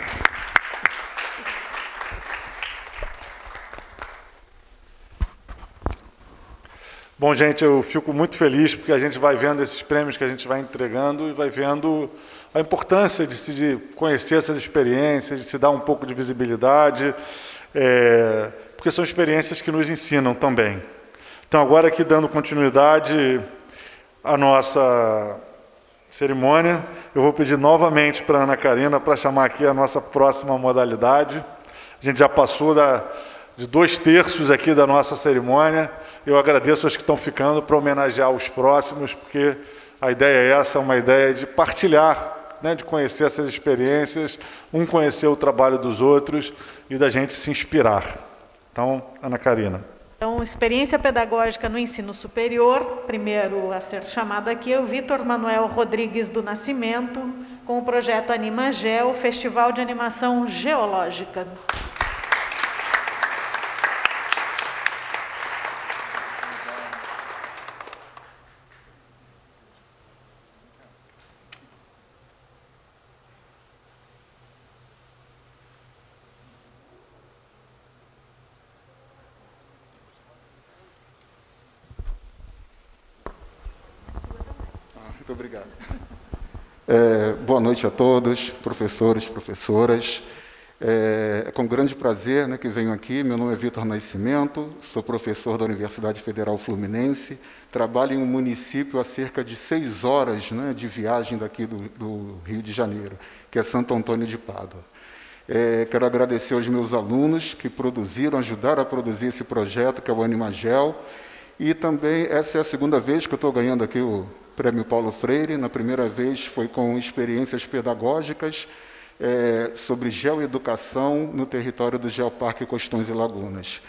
Bom, gente, eu fico muito feliz porque a gente vai vendo esses prêmios que a gente vai entregando e vai vendo a importância de conhecer essas experiências, de se dar um pouco de visibilidade, porque são experiências que nos ensinam também. Então, agora aqui dando continuidade à nossa cerimônia, eu vou pedir novamente para a Ana Karina para chamar aqui a nossa próxima modalidade. A gente já passou de 2/3 aqui da nossa cerimônia. Eu agradeço aos que estão ficando para homenagear os próximos, porque a ideia é essa, uma ideia de partilhar, né, de conhecer essas experiências, um conhecer o trabalho dos outros e da gente se inspirar. Então, Ana Karina. Então, experiência pedagógica no ensino superior, primeiro a ser chamado aqui é o Vitor Manuel Rodrigues do Nascimento, com o projeto AnimaGeo, Festival de Animação Geológica. Muito obrigado. Boa noite a todos, professores, professoras. É com grande prazer, né, que venho aqui. Meu nome é Vitor Nascimento, sou professor da Universidade Federal Fluminense, trabalho em um município a cerca de 6 horas, né, de viagem daqui do Rio de Janeiro, que é Santo Antônio de Pádua. Quero agradecer aos meus alunos que ajudaram a produzir esse projeto, que é o AnimaGeo, e também essa é a segunda vez que eu estou ganhando aqui o Prêmio Paulo Freire. Na primeira vez foi com experiências pedagógicas sobre geoeducação no território do Geoparque Costões e Lagunas.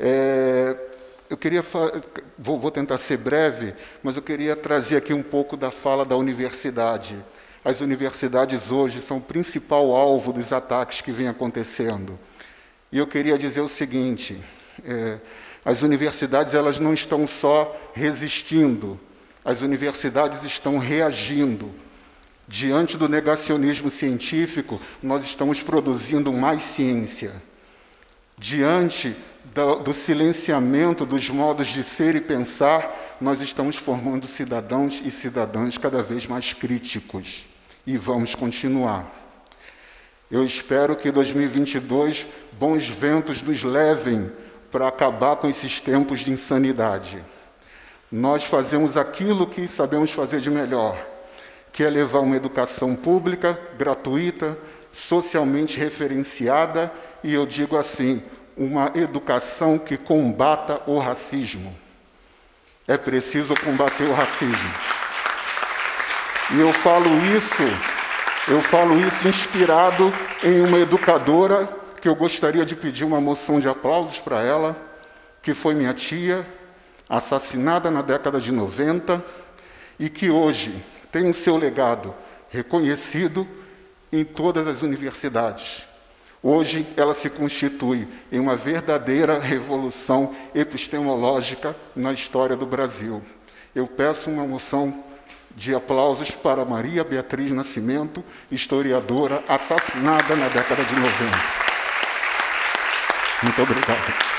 Eu queria vou tentar ser breve, mas eu queria trazer aqui um pouco da fala da universidade. As universidades hoje são o principal alvo dos ataques que vem acontecendo. E eu queria dizer o seguinte, as universidades elas não estão só resistindo, as universidades estão reagindo. Diante do negacionismo científico, nós estamos produzindo mais ciência. Diante do silenciamento dos modos de ser e pensar, nós estamos formando cidadãos e cidadãs cada vez mais críticos. E vamos continuar. Eu espero que 2022 bons ventos nos levem para acabar com esses tempos de insanidade. Nós fazemos aquilo que sabemos fazer de melhor, que é levar uma educação pública, gratuita, socialmente referenciada, e eu digo assim, uma educação que combata o racismo. É preciso combater o racismo. E eu falo isso inspirado em uma educadora que eu gostaria de pedir uma moção de aplausos para ela, que foi minha tia, assassinada na década de 90, e que hoje tem o seu legado reconhecido em todas as universidades. Hoje, ela se constitui em uma verdadeira revolução epistemológica na história do Brasil. Eu peço uma moção de aplausos para Maria Beatriz Nascimento, historiadora assassinada na década de 90. Muito obrigado.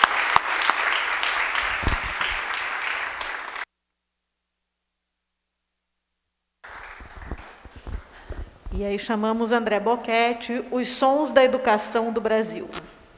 E aí chamamos André Boquete, Os Sons da Educação do Brasil.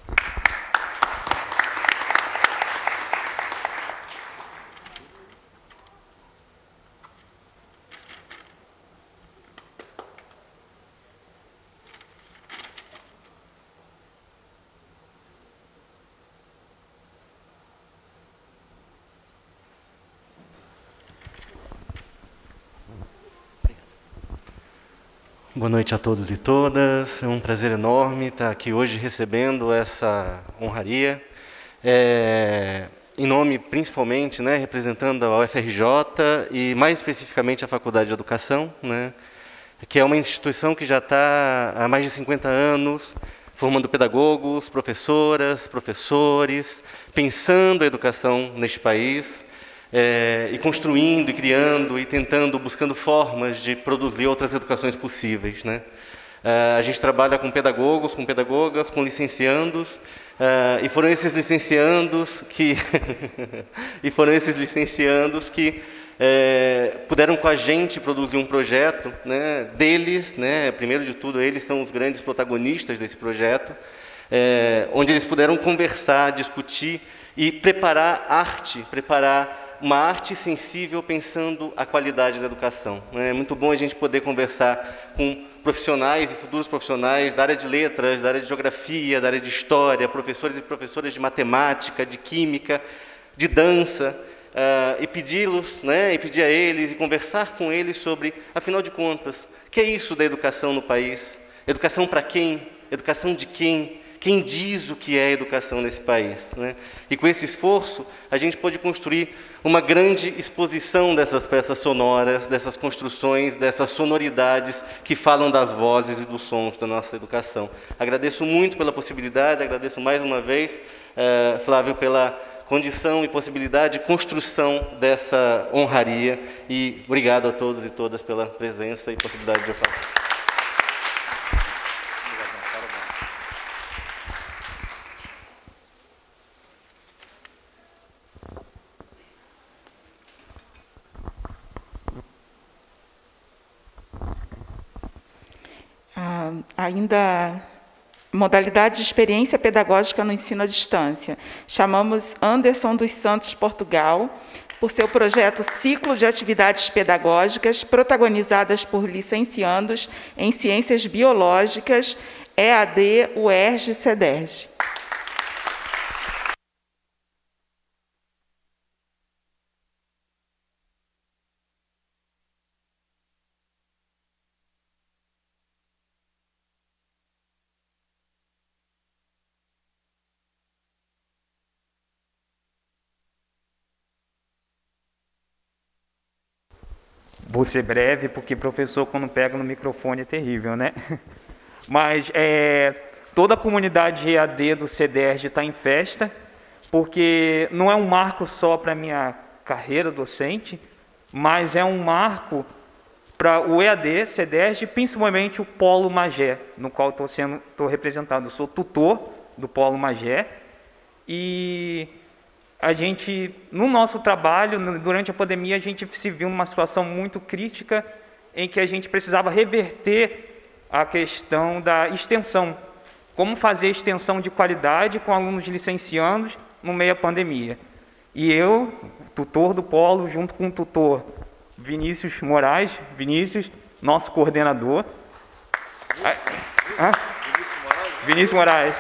Boa noite a todos e todas. É um prazer enorme estar aqui hoje recebendo essa honraria. Em nome, principalmente, representando a UFRJ e, mais especificamente, a Faculdade de Educação, que é uma instituição que já está há mais de 50 anos formando pedagogos, professoras, professores, pensando a educação neste país, e construindo, e criando, e tentando, buscando formas de produzir outras educações possíveis. A gente trabalha com pedagogos, com pedagogas, com licenciandos, e foram esses licenciandos que puderam com a gente produzir um projeto, deles, primeiro de tudo, eles são os grandes protagonistas desse projeto, onde eles puderam conversar, discutir e preparar uma arte sensível pensando a qualidade da educação. É muito bom a gente poder conversar com profissionais e futuros profissionais da área de letras, da área de geografia, da área de história, professores e professoras de matemática, de química, de dança, e pedi-los, e pedir a eles e conversar com eles sobre, afinal de contas, o que é isso da educação no país? Educação para quem? Educação de quem? Quem diz o que é educação nesse país? E com esse esforço, a gente pôde construir uma grande exposição dessas peças sonoras, dessas construções, dessas sonoridades que falam das vozes e dos sons da nossa educação. Agradeço muito pela possibilidade, agradeço mais uma vez, Flávio, pela condição e possibilidade de construção dessa honraria, e obrigado a todos e todas pela presença e possibilidade de eu falar. Ainda modalidade de experiência pedagógica no ensino à distância. Chamamos Anderson dos Santos Portugal, por seu projeto Ciclo de Atividades Pedagógicas, protagonizadas por licenciandos em Ciências Biológicas, EAD, UERJ e CEDERJ. Vou ser breve, porque professor, quando pega no microfone, é terrível, né? Mas toda a comunidade EAD do CEDERJ está em festa, porque não é um marco só para a minha carreira docente, mas é um marco para o EAD, CEDERJ, principalmente o Polo Magé, no qual estou representado. Eu sou tutor do Polo Magé, e a gente, no nosso trabalho, durante a pandemia, a gente se viu numa situação muito crítica em que a gente precisava reverter a questão da extensão. Como fazer extensão de qualidade com alunos licenciandos no meio da pandemia. E eu, tutor do Polo, junto com o tutor Vinícius Moraes, nosso coordenador. Vinícius Moraes.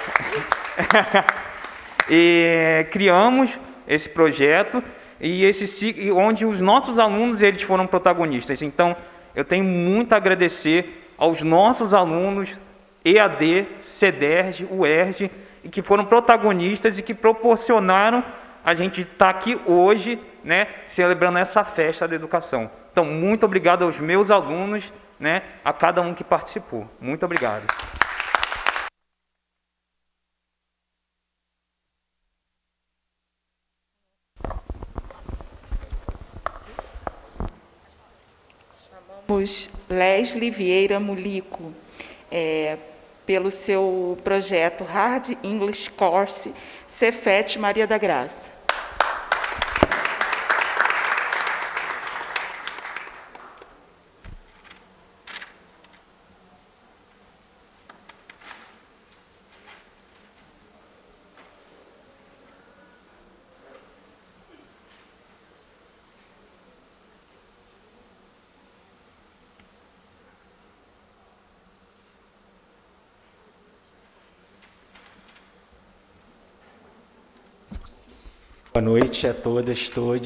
E criamos esse projeto, onde os nossos alunos eles foram protagonistas. Então, eu tenho muito a agradecer aos nossos alunos EAD, CEDERJ, UERJ, e que foram protagonistas e que proporcionaram a gente estar aqui hoje, celebrando essa festa da educação. Então, muito obrigado aos meus alunos né, a cada um que participou. Muito obrigado. Leslie Vieira Mulico, pelo seu projeto Hard English Course, Cefet Maria da Graça. Boa noite a todas,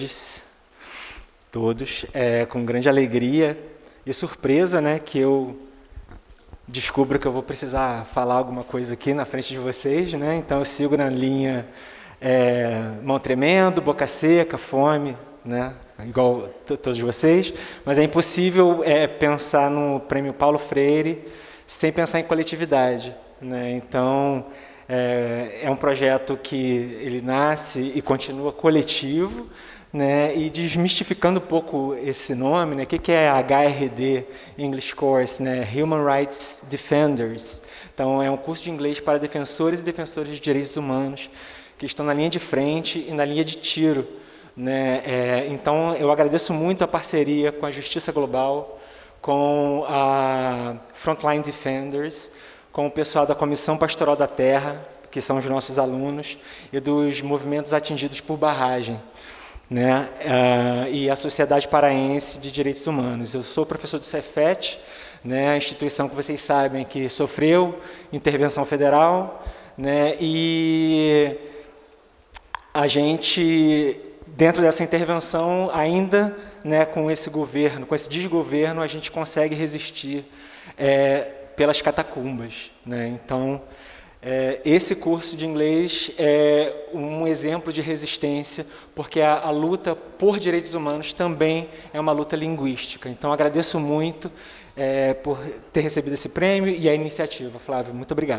todos. É com grande alegria e surpresa, né, que eu descubro que eu vou precisar falar alguma coisa aqui na frente de vocês, né? Então eu sigo na linha mão tremendo, boca seca, fome, né? Igual todos vocês. Mas é impossível pensar no Prêmio Paulo Freire sem pensar em coletividade, né? Então é um projeto que ele nasce e continua coletivo, né, e desmistificando um pouco esse nome, né, o que é HRD, English Course, né, Human Rights Defenders. Então, é um curso de inglês para defensores e defensoras de direitos humanos que estão na linha de frente e na linha de tiro, né. Então, eu agradeço muito a parceria com a Justiça Global, com a Frontline Defenders, com o pessoal da Comissão Pastoral da Terra, que são os nossos alunos, e dos movimentos atingidos por barragem, né? E a Sociedade Paraense de Direitos Humanos. Eu sou professor do Cefet, né? A instituição que vocês sabem que sofreu intervenção federal, né? E a gente, dentro dessa intervenção, ainda, né, com esse governo, com esse desgoverno, a gente consegue resistir pelas catacumbas, né? Então, esse curso de inglês é um exemplo de resistência, porque a luta por direitos humanos também é uma luta linguística. Então, agradeço muito por ter recebido esse prêmio e a iniciativa. Flávio, muito obrigado.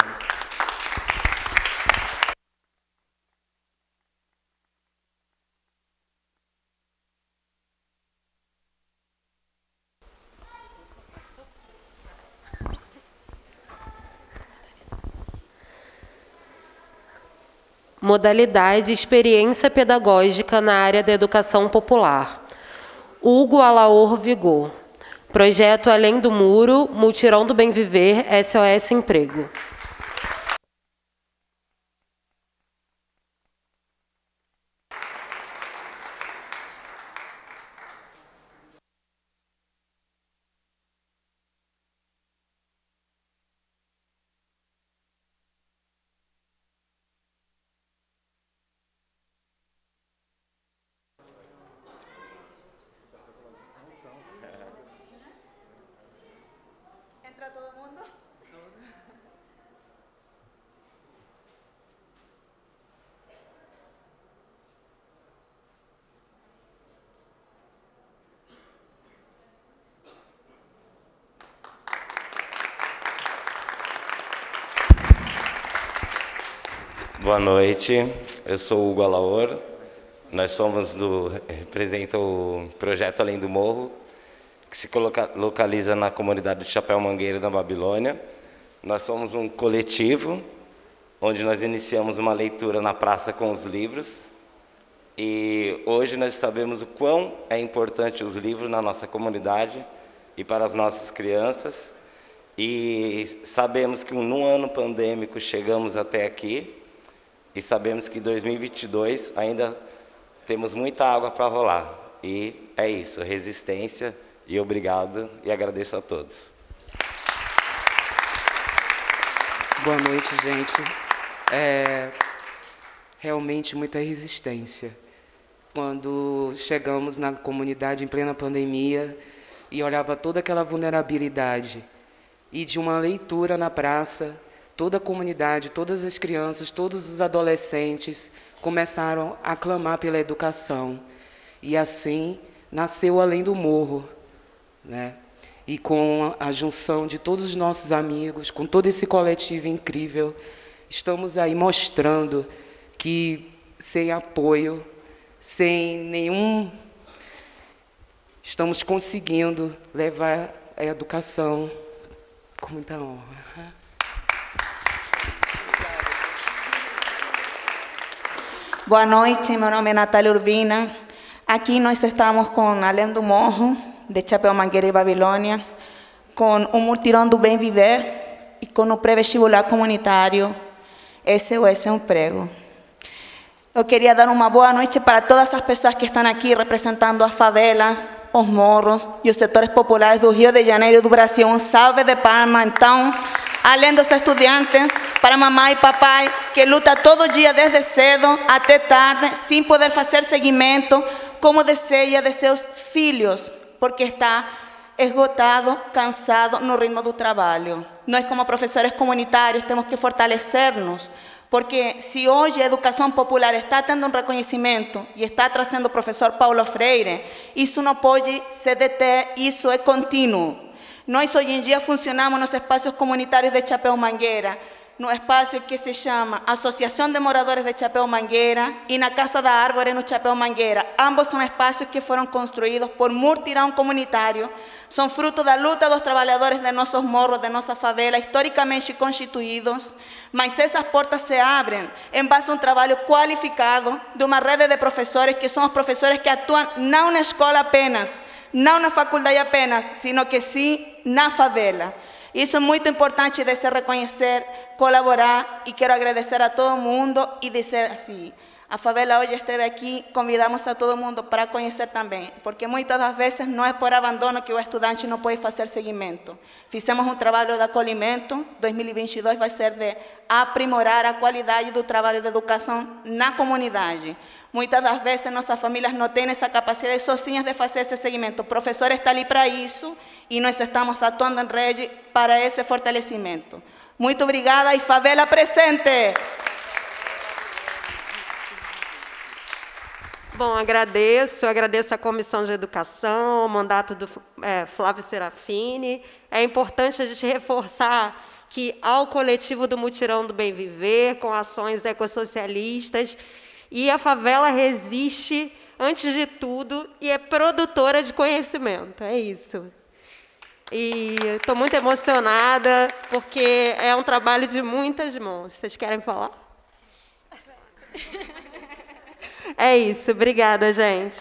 Modalidade Experiência Pedagógica na área da educação popular. Hugo Alaor Vigor. Projeto Além do Muro, Mutirão do Bem Viver, SOS Emprego. Boa noite, eu sou o Hugo Alaor, represento o projeto Além do Morro, que se localiza na comunidade de Chapéu Mangueira, na Babilônia. Nós somos um coletivo, onde nós iniciamos uma leitura na praça com os livros, e hoje nós sabemos o quão é importante os livros na nossa comunidade e para as nossas crianças, e sabemos que num ano pandêmico chegamos até aqui, e sabemos que em 2022 ainda temos muita água para rolar. E é isso, resistência, e obrigado, e agradeço a todos. Boa noite, gente. Realmente muita resistência. Quando chegamos na comunidade em plena pandemia e olhava toda aquela vulnerabilidade, e de uma leitura na praça, toda a comunidade, todas as crianças, todos os adolescentes começaram a clamar pela educação. E assim nasceu Além do Morro, né? e com a junção de todos os nossos amigos, com todo esse coletivo incrível, estamos aí mostrando que sem apoio, sem nenhum... Estamos conseguindo levar a educação com muita honra. Boa noite, meu nome é Natália Urbina. Aqui nós estamos com Além do Morro, de Chapéu Mangueira e Babilônia, com o Multirão do Bem Viver e com o pré-vestibular comunitário SOS Emprego. Eu queria dar uma boa noite para todas as pessoas que estão aqui representando as favelas, os morros e os setores populares do Rio de Janeiro e do Brasil. Um salve de palma, então, além dos estudantes, para mamãe e papai, que luta todo dia desde cedo até tarde, sem poder fazer seguimento como deseja de seus filhos, porque está esgotado, cansado no ritmo do trabalho. Nós, como professores comunitários, temos que fortalecer-nos, porque se hoje a educação popular está tendo um reconhecimento e está trazendo o professor Paulo Freire, isso não pode se deter, isso é contínuo. Nós hoje em dia funcionamos nos espaços comunitários de Chapéu Mangueira, no espaço que se chama Associação de Moradores de Chapéu Mangueira e na Casa da Árvore no Chapéu Mangueira. Ambos são espaços que foram construídos por Multirão Comunitário, são fruto da luta dos trabalhadores de nossos morros, de nossa favela, historicamente constituídos, mas essas portas se abrem em base a um trabalho qualificado de uma rede de professores, que são os professores que atuam não na escola apenas, não na faculdade apenas, sino que sim na favela. Isso é muito importante de se reconhecer, colaborar, e quero agradecer a todo mundo e dizer assim, a favela hoje esteve aqui, convidamos a todo mundo para conhecer também, porque muitas das vezes não é por abandono que o estudante não pode fazer seguimento. Fizemos um trabalho de acolhimento, 2022 vai ser de aprimorar a qualidade do trabalho de educação na comunidade. Muitas das vezes nossas famílias não têm essa capacidade sozinhas de fazer esse seguimento. O professor está ali para isso e nós estamos atuando em rede para esse fortalecimento. Muito obrigada e favela presente! Bom, agradeço a Comissão de Educação, o mandato do Flávio Serafini. É importante a gente reforçar que há o coletivo do Mutirão do Bem Viver, com ações ecossocialistas, e a favela resiste, antes de tudo, e é produtora de conhecimento, é isso. E estou muito emocionada, porque é um trabalho de muitas mãos. Vocês querem falar? É isso, obrigada, gente.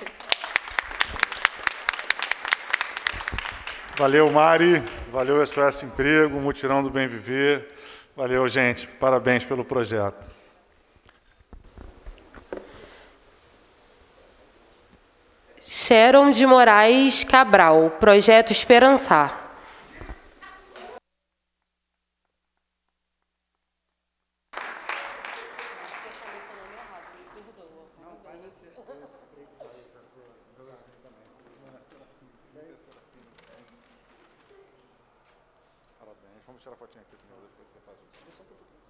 Valeu, Mari, valeu SOS Emprego, Mutirão do Bem Viver, valeu, gente, parabéns pelo projeto. Sharon de Moraes Cabral, Projeto Esperançar. Vamos tirar a fotinha aqui primeiro, depois você faz o...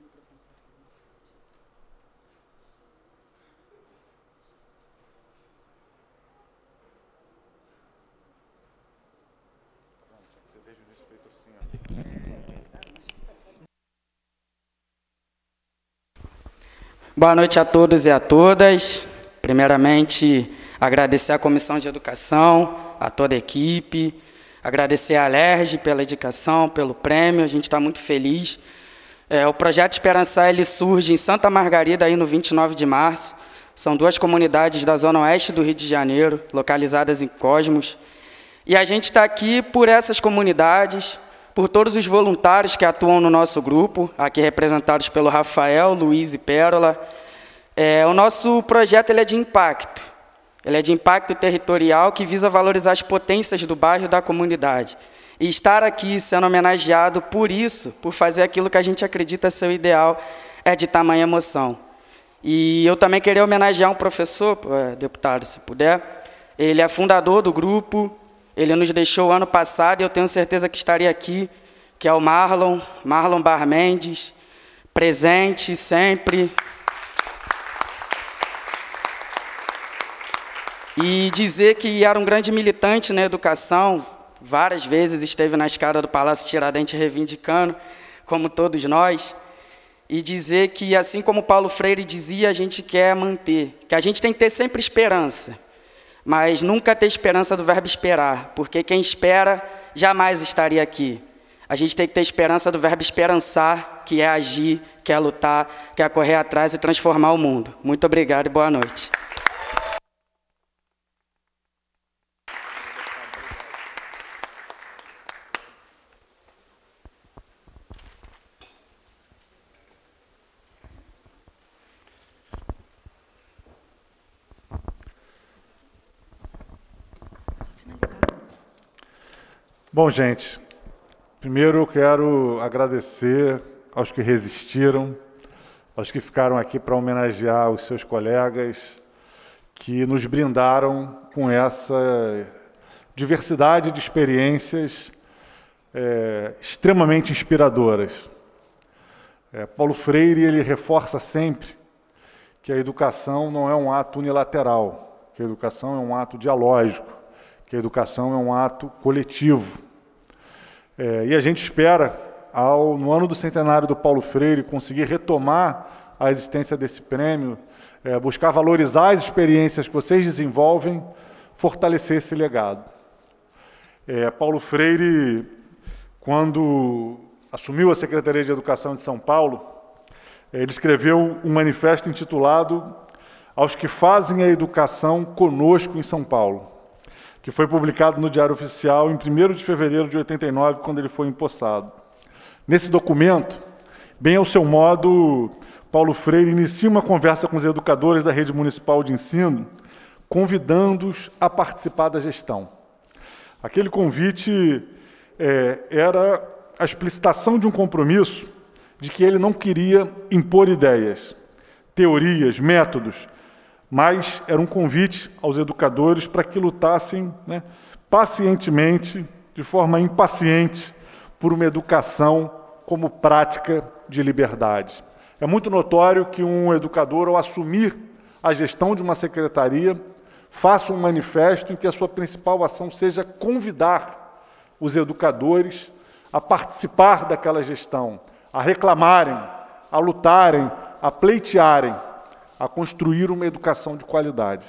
Desde o início feito assim, Boa noite a todos e a todas. Primeiramente, agradecer à Comissão de Educação, a toda a equipe, agradecer à Alerj pela indicação, pelo prêmio, a gente está muito feliz. O Projeto Esperançar ele surge em Santa Margarida, aí no 29 de março. São duas comunidades da zona oeste do Rio de Janeiro, localizadas em Cosmos. E a gente está aqui por essas comunidades, por todos os voluntários que atuam no nosso grupo, aqui representados pelo Rafael, Luiz e Pérola. O nosso projeto ele é de impacto. Ele é de impacto territorial que visa valorizar as potências do bairro e da comunidade. E estar aqui sendo homenageado por isso, por fazer aquilo que a gente acredita ser o ideal, é de tamanha emoção. E eu também queria homenagear um professor, deputado, se puder. Ele é fundador do grupo, ele nos deixou ano passado e eu tenho certeza que estaria aqui, que é o Marlon Bar Mendes, presente sempre. E dizer que era um grande militante na educação, várias vezes esteve na escada do Palácio Tiradentes reivindicando, como todos nós, e dizer que, assim como Paulo Freire dizia, a gente quer manter, que a gente tem que ter sempre esperança, mas nunca ter esperança do verbo esperar, porque quem espera jamais estaria aqui. A gente tem que ter esperança do verbo esperançar, que é agir, que é lutar, que é correr atrás e transformar o mundo. Muito obrigado e boa noite. Bom, gente, primeiro eu quero agradecer aos que resistiram, aos que ficaram aqui para homenagear os seus colegas, que nos brindaram com essa diversidade de experiências extremamente inspiradoras. Paulo Freire, ele reforça sempre que a educação não é um ato unilateral, que a educação é um ato dialógico, que a educação é um ato coletivo. E a gente espera, no ano do centenário do Paulo Freire, conseguir retomar a existência desse prêmio, buscar valorizar as experiências que vocês desenvolvem, fortalecer esse legado. Paulo Freire, quando assumiu a Secretaria de Educação de São Paulo, ele escreveu um manifesto intitulado Aos que fazem a educação conosco em São Paulo, que foi publicado no Diário Oficial em 1º de fevereiro de 89, quando ele foi empossado. Nesse documento, bem ao seu modo, Paulo Freire inicia uma conversa com os educadores da rede municipal de ensino, convidando-os a participar da gestão. Aquele convite era a explicitação de um compromisso de que ele não queria impor ideias, teorias, métodos, mas era um convite aos educadores para que lutassem, pacientemente, de forma impaciente, por uma educação como prática de liberdade. É muito notório que um educador, ao assumir a gestão de uma secretaria, faça um manifesto em que a sua principal ação seja convidar os educadores a participar daquela gestão, a reclamarem, a lutarem, a pleitearem, a construir uma educação de qualidade.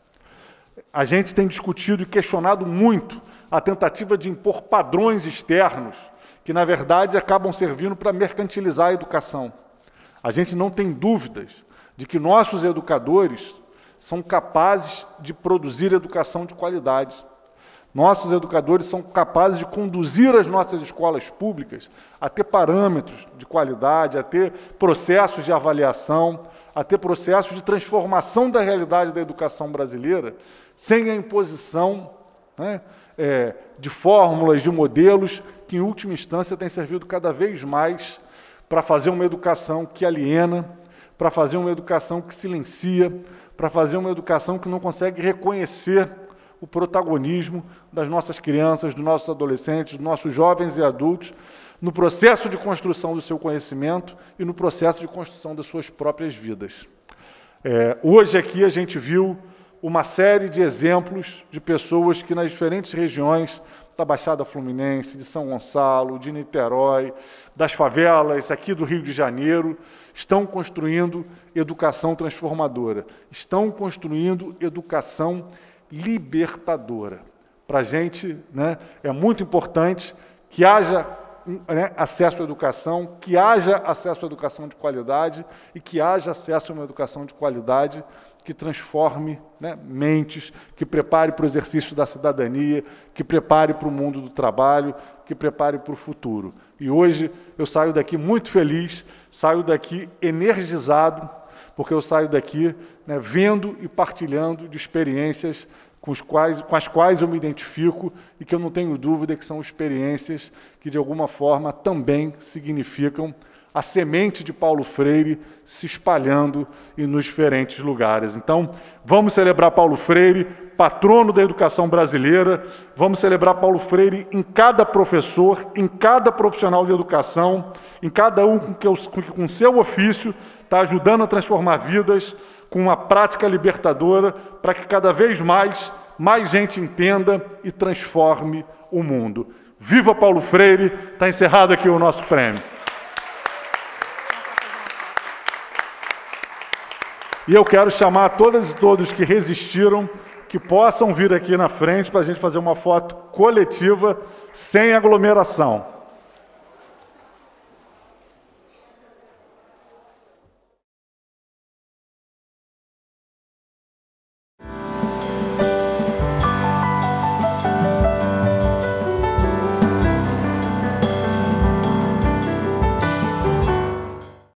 A gente tem discutido e questionado muito a tentativa de impor padrões externos que, na verdade, acabam servindo para mercantilizar a educação. A gente não tem dúvidas de que nossos educadores são capazes de produzir educação de qualidade. Nossos educadores são capazes de conduzir as nossas escolas públicas a ter parâmetros de qualidade, a ter processos de avaliação, a ter processos de transformação da realidade da educação brasileira, sem a imposição de fórmulas, de modelos, que, em última instância, têm servido cada vez mais para fazer uma educação que aliena, para fazer uma educação que silencia, para fazer uma educação que não consegue reconhecer o protagonismo das nossas crianças, dos nossos adolescentes, dos nossos jovens e adultos, no processo de construção do seu conhecimento e no processo de construção das suas próprias vidas. Hoje aqui a gente viu uma série de exemplos de pessoas que nas diferentes regiões da Baixada Fluminense, de São Gonçalo, de Niterói, das favelas, aqui do Rio de Janeiro, estão construindo educação transformadora, estão construindo educação libertadora. Para a gente, é muito importante que haja acesso à educação, que haja acesso à educação de qualidade e que haja acesso a uma educação de qualidade que transforme mentes, que prepare para o exercício da cidadania, que prepare para o mundo do trabalho, que prepare para o futuro. E hoje eu saio daqui muito feliz, saio daqui energizado, porque eu saio daqui vendo e partilhando de experiências com as quais eu me identifico e que eu não tenho dúvida que são experiências que, de alguma forma, também significam a semente de Paulo Freire se espalhando nos diferentes lugares. Então, vamos celebrar Paulo Freire, patrono da educação brasileira, vamos celebrar Paulo Freire em cada professor, em cada profissional de educação, em cada um que com seu ofício está ajudando a transformar vidas, com uma prática libertadora, para que cada vez mais mais gente entenda e transforme o mundo. Viva Paulo Freire! Está encerrado aqui o nosso prêmio. E eu quero chamar todas e todos que resistiram, que possam vir aqui na frente para a gente fazer uma foto coletiva, sem aglomeração.